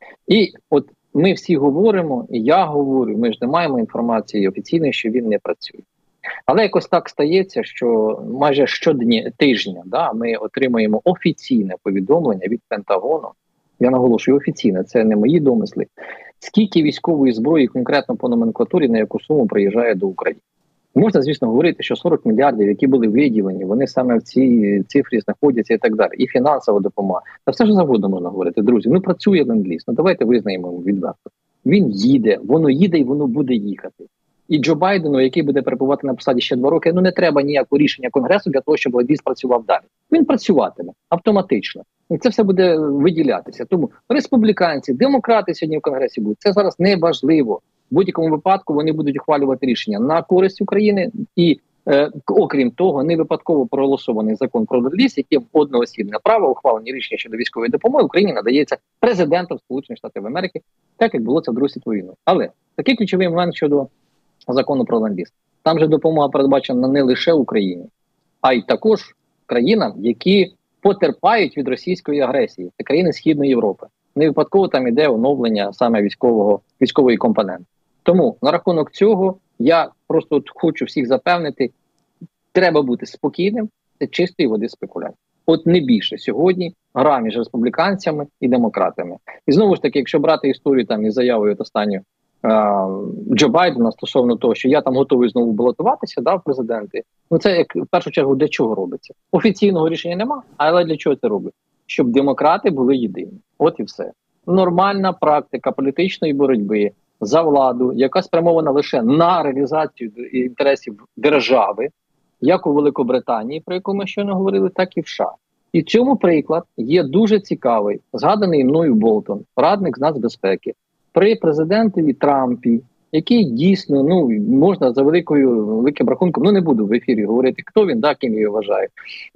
Speaker 2: І от ми всі говоримо, і я говорю, ми ж не маємо інформації офіційної, що він не працює. Але якось так стається, що майже щодня, тижня, да, ми отримуємо офіційне повідомлення від Пентагону. Я наголошую, офіційне, це не мої домисли. Скільки військової зброї конкретно по номенклатурі, на яку суму приїжджає до України. Можна, звісно, говорити, що сорок мільярдів, які були виділені, вони саме в цій цифрі знаходяться і так далі. І фінансова допомога. Та все ж завгодно можна говорити. Друзі, ну працює ленд-ліз. Ну давайте визнаємо відверто. Він їде, воно їде і воно буде їхати. І Джо Байдену, який буде перебувати на посаді ще два роки, ну не треба ніякого рішення Конгресу для того, щоб ленд-ліз працював далі. Він працюватиме автоматично. І це все буде виділятися. Тому республіканці, демократи сьогодні в Конгресі будуть. Це зараз не важливо. В будь-якому випадку вони будуть ухвалювати рішення на користь України і, е, окрім того, не випадково проголосований закон про ленд-ліз, який в одноосібне право ухвалення рішення щодо військової допомоги Україні надається президентом Сполучених Штатів Америки, так як було це в Другу світову війну. Але такий ключовий момент щодо закону про ленд-ліз. Там же допомога передбачена не лише Україні, а й також країнам, які потерпають від російської агресії. Це країни Східної Європи. Не випадково там іде оновлення саме військового, військової компоненти. Тому на рахунок цього я просто от хочу всіх запевнити, треба бути спокійним, це чистої води спекуляція. От не більше сьогодні гра між республіканцями і демократами. І знову ж таки, якщо брати історію там із заявою от останньою а, Джо Байдена стосовно того, що я там готовий знову балотуватися, да, в президенти, ну це як в першу чергу для чого робиться? Офіційного рішення нема, але для чого це робить? Щоб демократи були єдині. От і все. Нормальна практика політичної боротьби за владу, яка спрямована лише на реалізацію інтересів держави, як у Великобританії, про яку ми щойно говорили, так і в США. І цьому приклад є дуже цікавий, згаданий мною Болтон, радник з нацбезпеки, при президентові Трампі, який дійсно, ну, можна за великою, великим рахунком, ну не буду в ефірі говорити, хто він, да, ким я його вважаю.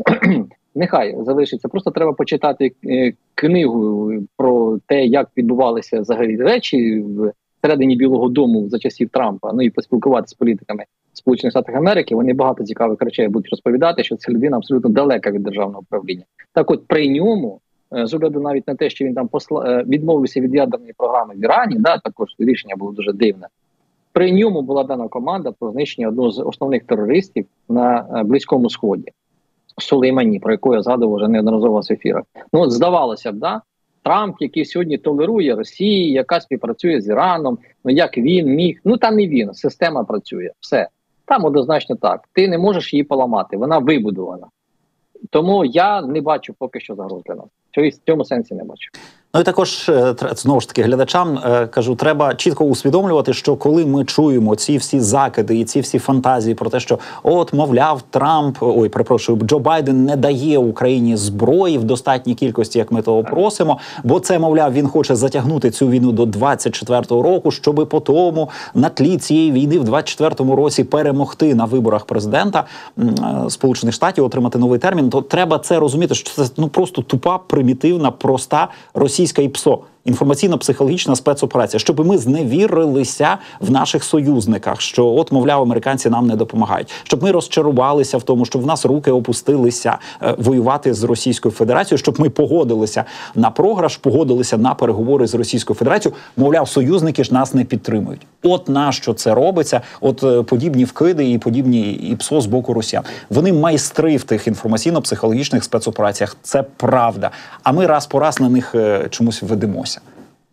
Speaker 2: Нехай залишиться. Просто треба почитати е, книгу про те, як відбувалися взагалі речі в середині Білого Дому за часів Трампа, ну і поспілкуватися з політиками Сполучених Штатів Америки. Вони багато цікавих речей будуть розповідати, що ця людина абсолютно далека від державного управління. Так от при ньому, е, з огляду навіть на те, що він там посла, е, відмовився від ядерної програми в Ірані, да, також рішення було дуже дивне. При ньому була дана команда про знищення одного з основних терористів на е, Близькому Сході. Сулеймані, про яку я згадував вже неодноразово з ефірах. Ну от здавалося б, да? Трамп, який сьогодні толерує Росію, яка співпрацює з Іраном, ну як він міг, ну та не він, система працює, все. Там однозначно так, ти не можеш її поламати, вона вибудована. Тому я не бачу поки що загроз для нас. В цьому сенсі не бачу.
Speaker 1: Ну і також, знову ж таки, глядачам кажу, треба чітко усвідомлювати, що коли ми чуємо ці всі закиди і ці всі фантазії про те, що от, мовляв, Трамп, ой, перепрошую, Джо Байден не дає Україні зброї в достатній кількості, як ми того просимо, бо це, мовляв, він хоче затягнути цю війну до двадцять четвертого року, щоби по тому на тлі цієї війни в двадцять четвертому році перемогти на виборах президента Сполучених Штатів, отримати новий термін, то треба це розуміти, що це ну просто тупа, примітивна, проста російська ІПСО. інформаційно-психологічна спецоперація, щоб ми зневірилися в наших союзниках, що от, мовляв, американці нам не допомагають, щоб ми розчарувалися в тому, щоб в нас руки опустилися е, воювати з Російською Федерацією, щоб ми погодилися на програш, погодилися на переговори з Російською Федерацією, мовляв, союзники ж нас не підтримують. От нащо це робиться? От е, подібні вкиди і подібні і ПСО з боку росіян. Вони майстри в тих інформаційно-психологічних спецопераціях. Це правда. А ми раз по раз на них е, чомусь ведемося.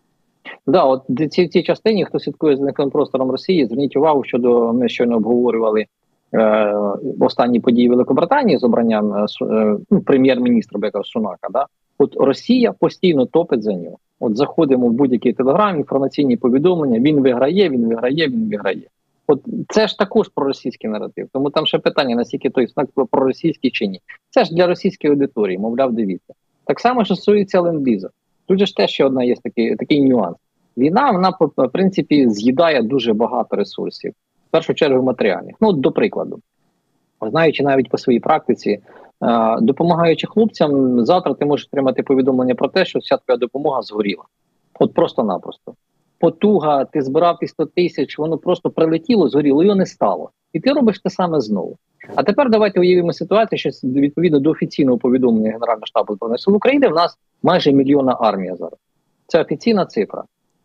Speaker 2: Да, от ці, в цій частині, хто слідкує за інформпростором Росії, зверніть увагу, щодо, ми щойно обговорювали е, останні події Великобританії з обранням е, е, прем'єр-міністра Бека Сунака. Да? От Росія постійно топить за нього. От заходимо в будь-який телеграм, інформаційні повідомлення, він виграє, він виграє, він виграє. От це ж також проросійський наратив. Тому там ще питання, наскільки той знак проросійський чи ні. Це ж для російської аудиторії, мовляв, дивіться. Так само, що стосується ленд-лізу. Тут же ж теж ще одна є такий, такий нюанс. Війна, вона, в принципі, з'їдає дуже багато ресурсів. В першу чергу матеріальних. Ну, до прикладу. Знаючи навіть по своїй практиці, допомагаючи хлопцям, завтра ти можеш отримати повідомлення про те, що вся твоя допомога згоріла. От просто-напросто. Потуга, ти збирав ті сто тисяч, воно просто прилетіло, згоріло, його не стало. І ти робиш те саме знову. А тепер давайте уявимо ситуацію, що відповідно до офіційного повідомлення Генерального штабу Збройних сил України в нас майже мільйонна армія зараз. Це офіційна цифра.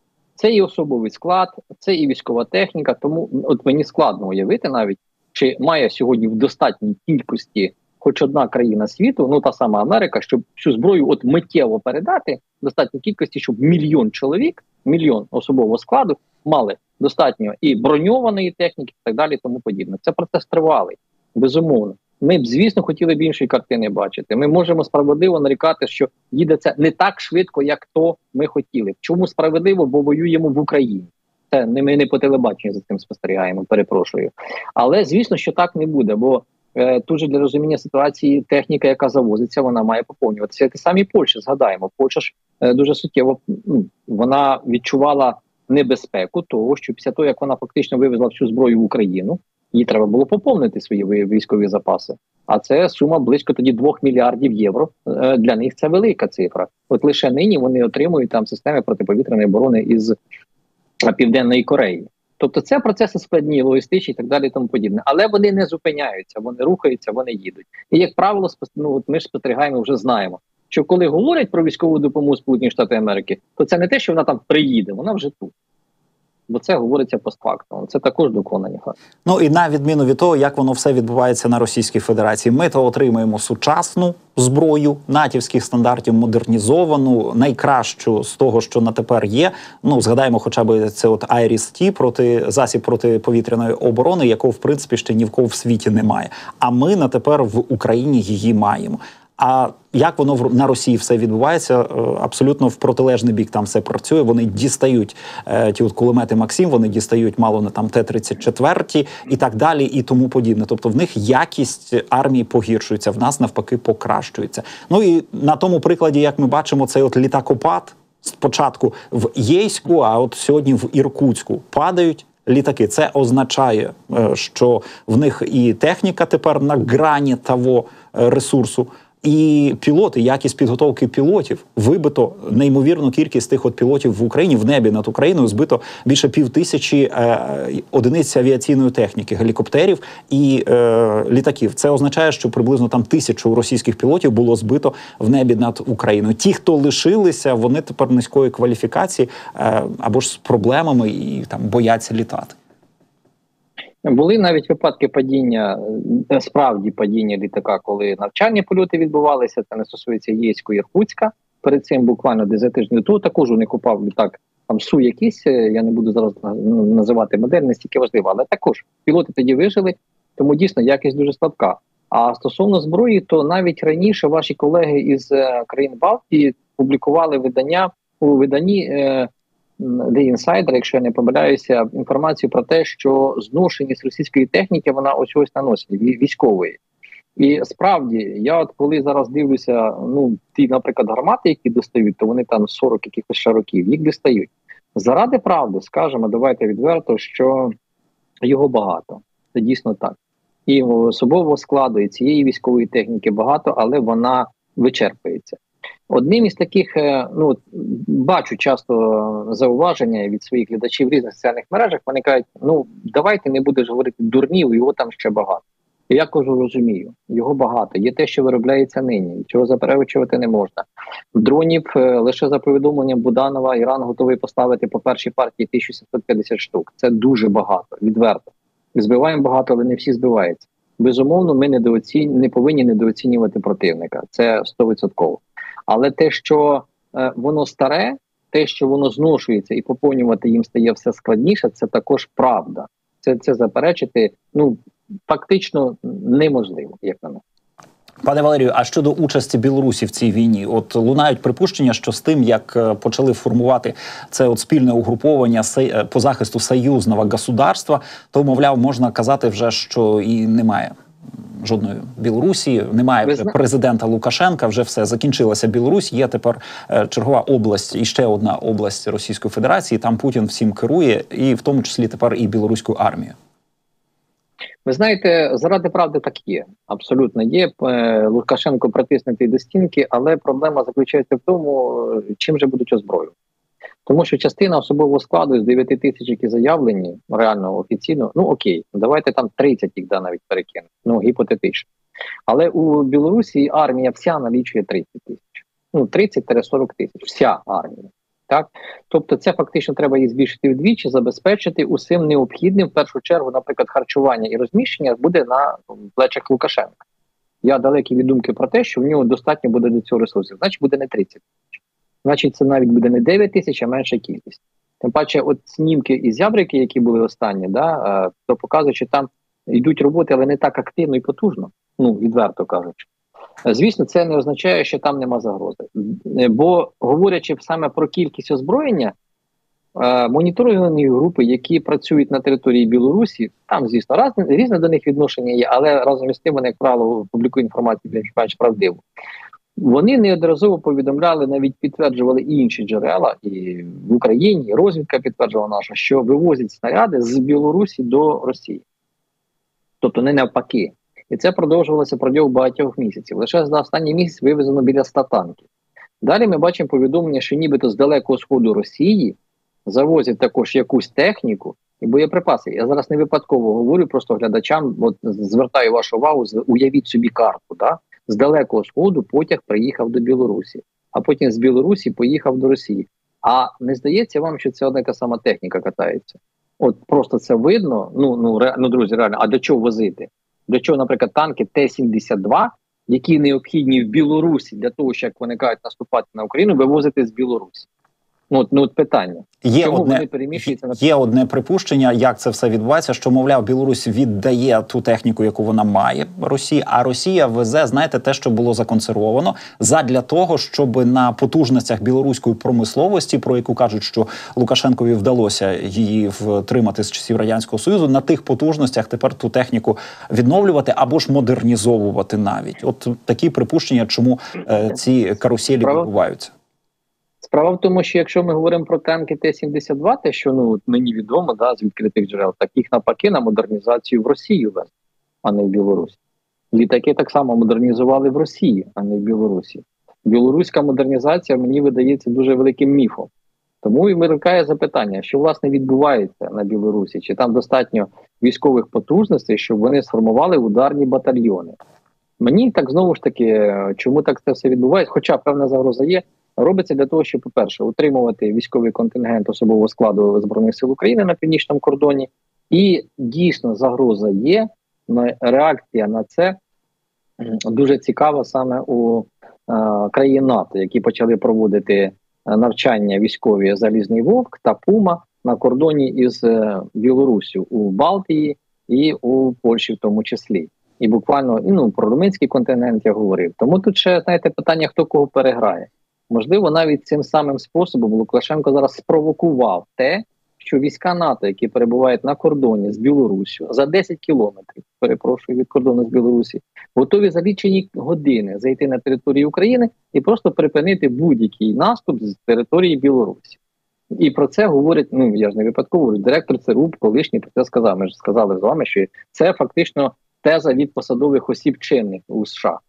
Speaker 2: Це і особовий склад, це і військова техніка, тому от мені складно уявити навіть, чи має сьогодні в достатній кількості хоч одна країна світу, ну та сама Америка, щоб цю зброю от миттєво передати в достатній кількості, щоб мільйон чоловік, мільйон особового складу мали достатньо і броньованої техніки, і так далі, тому подібне. Це процес тривалий, безумовно. Ми б, звісно, хотіли б іншої картини бачити. Ми можемо справедливо нарікати, що їде це не так швидко, як то ми хотіли. Чому справедливо? Бо воюємо в Україні. Це не ми не по телебаченню за цим спостерігаємо, перепрошую. Але, звісно, що так не буде, бо е, тут же для розуміння ситуації техніка, яка завозиться, вона має поповнюватися. Те самі Польща, згадаємо. Польща ж е, дуже суттєво, ну, вона відчувала небезпеку того, що після того, як вона фактично вивезла всю зброю в Україну, їй треба було поповнити свої військові запаси. А це сума близько тоді двох мільярдів євро. Для них це велика цифра. От лише нині вони отримують там системи протиповітряної оборони із Південної Кореї. Тобто це процеси складні, логістичні і так далі, тому подібне. Але вони не зупиняються, вони рухаються, вони їдуть. І, як правило, ну, от ми ж спостерігаємо, вже знаємо, що коли говорять про військову допомогу Сполучених Штатів Америки, то це не те, що вона там приїде, вона вже тут. Бо це говориться постфактум. Це також доконані факти.
Speaker 1: Ну і на відміну від того, як воно все відбувається на Російській Федерації. Ми то отримаємо сучасну зброю натівських стандартів, модернізовану, найкращу з того, що на тепер є. Ну, згадаємо хоча б це от Айріс-Ті, проти, засіб протиповітряної оборони, якого, в принципі, ще ні в кого в світі немає. А ми на тепер в Україні її маємо. А як воно на Росії все відбувається, абсолютно в протилежний бік там все працює. Вони дістають е, ті от кулемети Максим, вони дістають мало не там Т тридцять чотири і так далі, і тому подібне. Тобто в них якість армії погіршується, в нас навпаки покращується. Ну і на тому прикладі, як ми бачимо, цей от літакопад спочатку в Єйську, а от сьогодні в Іркутську падають літаки. Це означає, що в них і техніка тепер на грані того ресурсу, і пілоти, якість підготовки пілотів. Вибито неймовірну кількість тих от пілотів в Україні, в небі над Україною збито більше пів тисячі е, одиниць авіаційної техніки, гелікоптерів і е, літаків. Це означає, що приблизно там тисячу російських пілотів було збито в небі над Україною. Ті, хто лишилися, вони тепер низької кваліфікації е, або ж з проблемами і там бояться літати.
Speaker 2: Були навіть випадки падіння, справді падіння літака, коли навчальні польоти відбувалися, це не стосується Єйську, Іркутська. Перед цим буквально десь за тиждень тому також у них упав літак, там Су якийсь, я не буду зараз називати модель, не стільки важливо, але також пілоти тоді вижили, тому дійсно якість дуже слабка. А стосовно зброї, то навіть раніше ваші колеги із країн Балтії публікували видання у виданні The Insider, якщо я не помиляюся, інформацію про те, що зношеність російської техніки, вона ось ось на носі, військової. І справді, я от коли зараз дивлюся, ну, ті, наприклад, гармати, які достають, то вони там сорок якихось ще років, їх достають. Заради правди, скажемо, давайте відверто, що його багато. Це дійсно так. І особового складу, і цієї військової техніки багато, але вона вичерпується. Одним із таких, ну, бачу часто зауваження від своїх глядачів в різних соціальних мережах, вони кажуть, ну, давайте не будеш говорити дурнів, його там ще багато. І я кажу, розумію, його багато. Є те, що виробляється нині, цього заперечувати не можна. Дронів лише за повідомленням Буданова Іран готовий поставити по першій партії тисячу сімсот п'ятдесят штук. Це дуже багато, відверто. Збиваємо багато, але не всі збиваються. Безумовно, ми недооцінь... не повинні недооцінювати противника. Це сто відсотків. Але те, що е, воно старе, те, що воно зношується і поповнювати їм стає все складніше, це також правда. Це, це заперечити, ну, фактично неможливо, як на мене.
Speaker 1: Пане Валерію, а щодо участі Білорусі в цій війні? От лунають припущення, що з тим, як почали формувати це от спільне угруповання по захисту союзного государства, то, мовляв, можна казати вже, що і немає жодної Білорусі, немає вже президента Лукашенка, вже все, закінчилася Білорусь, є тепер чергова область, і ще одна область Російської Федерації, там Путін всім керує, і в тому числі тепер і білоруську армію.
Speaker 2: Ви знаєте, заради правди так є, абсолютно є. Лукашенко притиснутий до стінки, але проблема заключається в тому, чим же будуть озброювати. Тому що частина особового складу з дев'яти тисяч, які заявлені, реально офіційно, ну окей, давайте там тридцять їх да, навіть перекинемо, ну гіпотетично. Але у Білорусі армія вся налічує тридцять тисяч. Ну тридцять-сорок тисяч, вся армія. Так? Тобто це фактично треба її збільшити вдвічі, забезпечити усім необхідним, в першу чергу, наприклад, харчування і розміщення буде на плечах Лукашенка. Я далекий від думки про те, що в нього достатньо буде до цього ресурсів. Значить, буде не тридцять тисяч. Значить, це навіть буде не дев'ять тисяч, а менша кількість. Тим паче, от снімки із Ябрики, які були останні, да, то показують, що там йдуть роботи, але не так активно і потужно, ну, відверто кажучи. Звісно, це не означає, що там нема загрози. Бо, говорячи саме про кількість озброєння, моніторингові групи, які працюють на території Білорусі, там, звісно, раз, різне до них відношення є, але разом із тим вони, як правило, публікують інформацію більш-менш правдиву. Вони неодноразово повідомляли, навіть підтверджували і інші джерела, і в Україні, і розвідка підтверджувала наша, що вивозять снаряди з Білорусі до Росії. Тобто не навпаки. І це продовжувалося протягом багатьох місяців. Лише за останній місяць вивезено біля ста танків. Далі ми бачимо повідомлення, що нібито з Далекого Сходу Росії завозять також якусь техніку і боєприпаси. Я зараз не випадково говорю просто глядачам, от звертаю вашу увагу, уявіть собі карту, да? З Далекого Сходу потяг приїхав до Білорусі, а потім з Білорусі поїхав до Росії. А не здається вам, що це одна і та сама техніка катається? От просто це видно, ну, ну, ре, ну друзі, реально, а до чого возити? До чого, наприклад, танки Т сімдесят два, які необхідні в Білорусі для того, що, як вони кажуть, наступати на Україну, вивозити з Білорусі? Ну, от, ну, от питання.
Speaker 1: Є
Speaker 2: Чому
Speaker 1: одне,
Speaker 2: вони переміщуються на...
Speaker 1: Є одне припущення, як це все відбувається, що, мовляв, Білорусь віддає ту техніку, яку вона має Росії, а Росія везе, знаєте, те, що було законсервовано, задля того, щоб на потужностях білоруської промисловості, про яку кажуть, що Лукашенкові вдалося її втримати з часів Радянського Союзу, на тих потужностях тепер ту техніку відновлювати або ж модернізовувати навіть. От такі припущення, чому е, ці каруселі
Speaker 2: Справа?
Speaker 1: відбуваються.
Speaker 2: Справа в тому, що якщо ми говоримо про танки Т сімдесят два, те, що ну, мені відомо да, з відкритих джерел, так їх навпаки на модернізацію в Росію везли, а не в Білорусі. Літаки так само модернізували в Росії, а не в Білорусі. Білоруська модернізація, мені видається, дуже великим міфом. Тому і виникає запитання, що власне відбувається на Білорусі, чи там достатньо військових потужностей, щоб вони сформували ударні батальйони. Мені так знову ж таки, чому так це все відбувається, хоча певна загроза є, робиться для того, щоб, по-перше, утримувати військовий контингент особового складу Збройних сил України на північному кордоні. І дійсно загроза є, але реакція на це дуже цікава саме у е, країн НАТО, які почали проводити навчання військові «Залізний Вовк» та «Пума» на кордоні із е, Білоруссю у Балтії і у Польщі в тому числі. І буквально, ну, про румунський континент я говорив. Тому тут ще, знаєте, питання, хто кого переграє. Можливо, навіть цим самим способом Лукашенко зараз спровокував те, що війська НАТО, які перебувають на кордоні з Білоруссю, за десять кілометрів, перепрошую, від кордону з Білорусі, готові за лічені години зайти на територію України і просто припинити будь-який наступ з території Білорусі. І про це говорить, ну я ж не випадково, директор ЦРУ, колишній, про це сказав. Ми ж сказали з вами, що це фактично теза від посадових осіб чинних у США.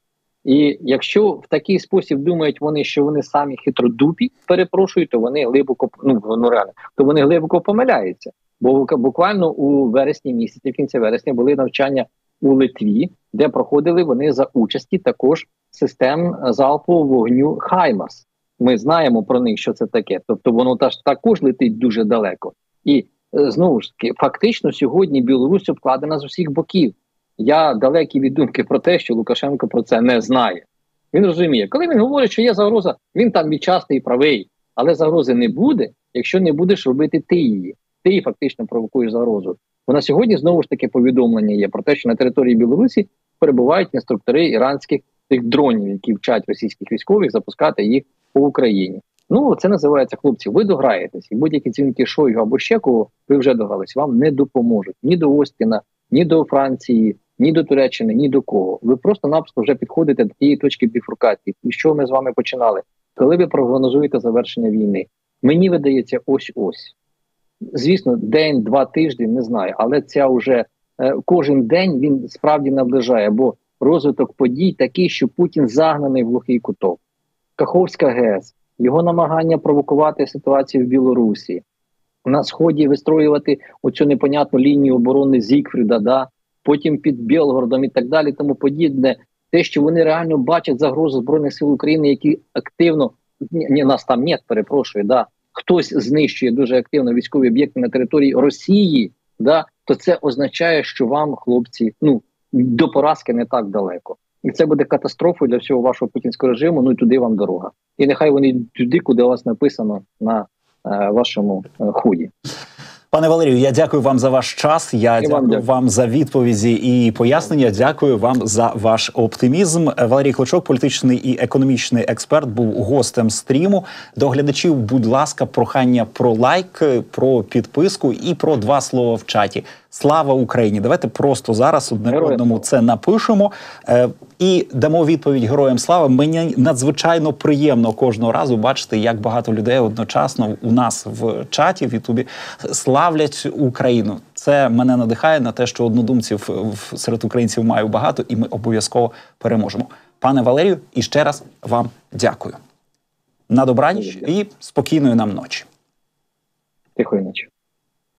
Speaker 2: І якщо в такий спосіб думають вони, що вони самі хитродупі, перепрошую, то вони глибоко, ну, ну реально, то вони глибоко помиляються. Бо буквально у вересні місяці, в кінці вересня, були навчання у Литві, де проходили вони за участі також систем залпового вогню «Хаймарс». Ми знаємо про них, що це таке. Тобто воно також летить дуже далеко. І знову ж таки, фактично сьогодні Білорусь обкладена з усіх боків. Я далекий від думки про те, що Лукашенко про це не знає. Він розуміє, коли він говорить, що є загроза, він там відчастий і правий. Але загрози не буде, якщо не будеш робити ти її. Ти її фактично провокуєш загрозу. Бо на сьогодні знову ж таки повідомлення є про те, що на території Білорусі перебувають інструктори іранських тих дронів, які вчать російських військових запускати їх по Україні. Ну, це називається, хлопці, ви дограєтесь. І будь-які дзвінки Шойгу або ще кого, ви вже догрались, вам не допоможуть. Ні до Остіна, ні до Франції, ні до Туреччини, ні до кого. Ви просто-напросто вже підходите до тієї точки біфуркації. І що ми з вами починали? Коли ви прогнозуєте завершення війни? Мені видається ось-ось. Звісно, день, два тижні, не знаю, але ця вже е, кожен день він справді наближає, бо розвиток подій такий, що Путін загнаний в глухий куток. Каховська ГЕС, його намагання провокувати ситуацію в Білорусі, на Сході вистроювати оцю непонятну лінію оборони Зігфріда, да? Потім під Білгородом і так далі, тому подібне. Те, що вони реально бачать загрозу Збройних сил України, які активно, ні, нас там нет, перепрошую, да, хтось знищує дуже активно військові об'єкти на території Росії, да, то це означає, що вам, хлопці, ну, до поразки не так далеко. І це буде катастрофою для всього вашого путінського режиму, ну і туди вам дорога. І нехай вони йдуть туди, куди у вас написано на е, вашому е, ході.
Speaker 1: Пане Валерію, я дякую вам за ваш час. Я
Speaker 2: І
Speaker 1: дякую
Speaker 2: вам,
Speaker 1: вам, вам за відповіді і пояснення. Дякую вам за ваш оптимізм. Валерій Клочок, політичний і економічний експерт, був гостем стріму. До глядачів, будь ласка, прохання про лайк, про підписку і про два слова в чаті. Слава Україні! Давайте просто зараз одне
Speaker 2: Героям
Speaker 1: одному
Speaker 2: слава.
Speaker 1: це напишемо е, і дамо відповідь Героям слава. Мені надзвичайно приємно кожного разу бачити, як багато людей одночасно у нас в чаті в Ютубі славлять Україну. Це мене надихає на те, що однодумців серед українців маю багато, і ми обов'язково переможемо. Пане Валерію, і ще раз вам дякую. На добраніч і спокійної нам ночі.
Speaker 2: Тихої ночі.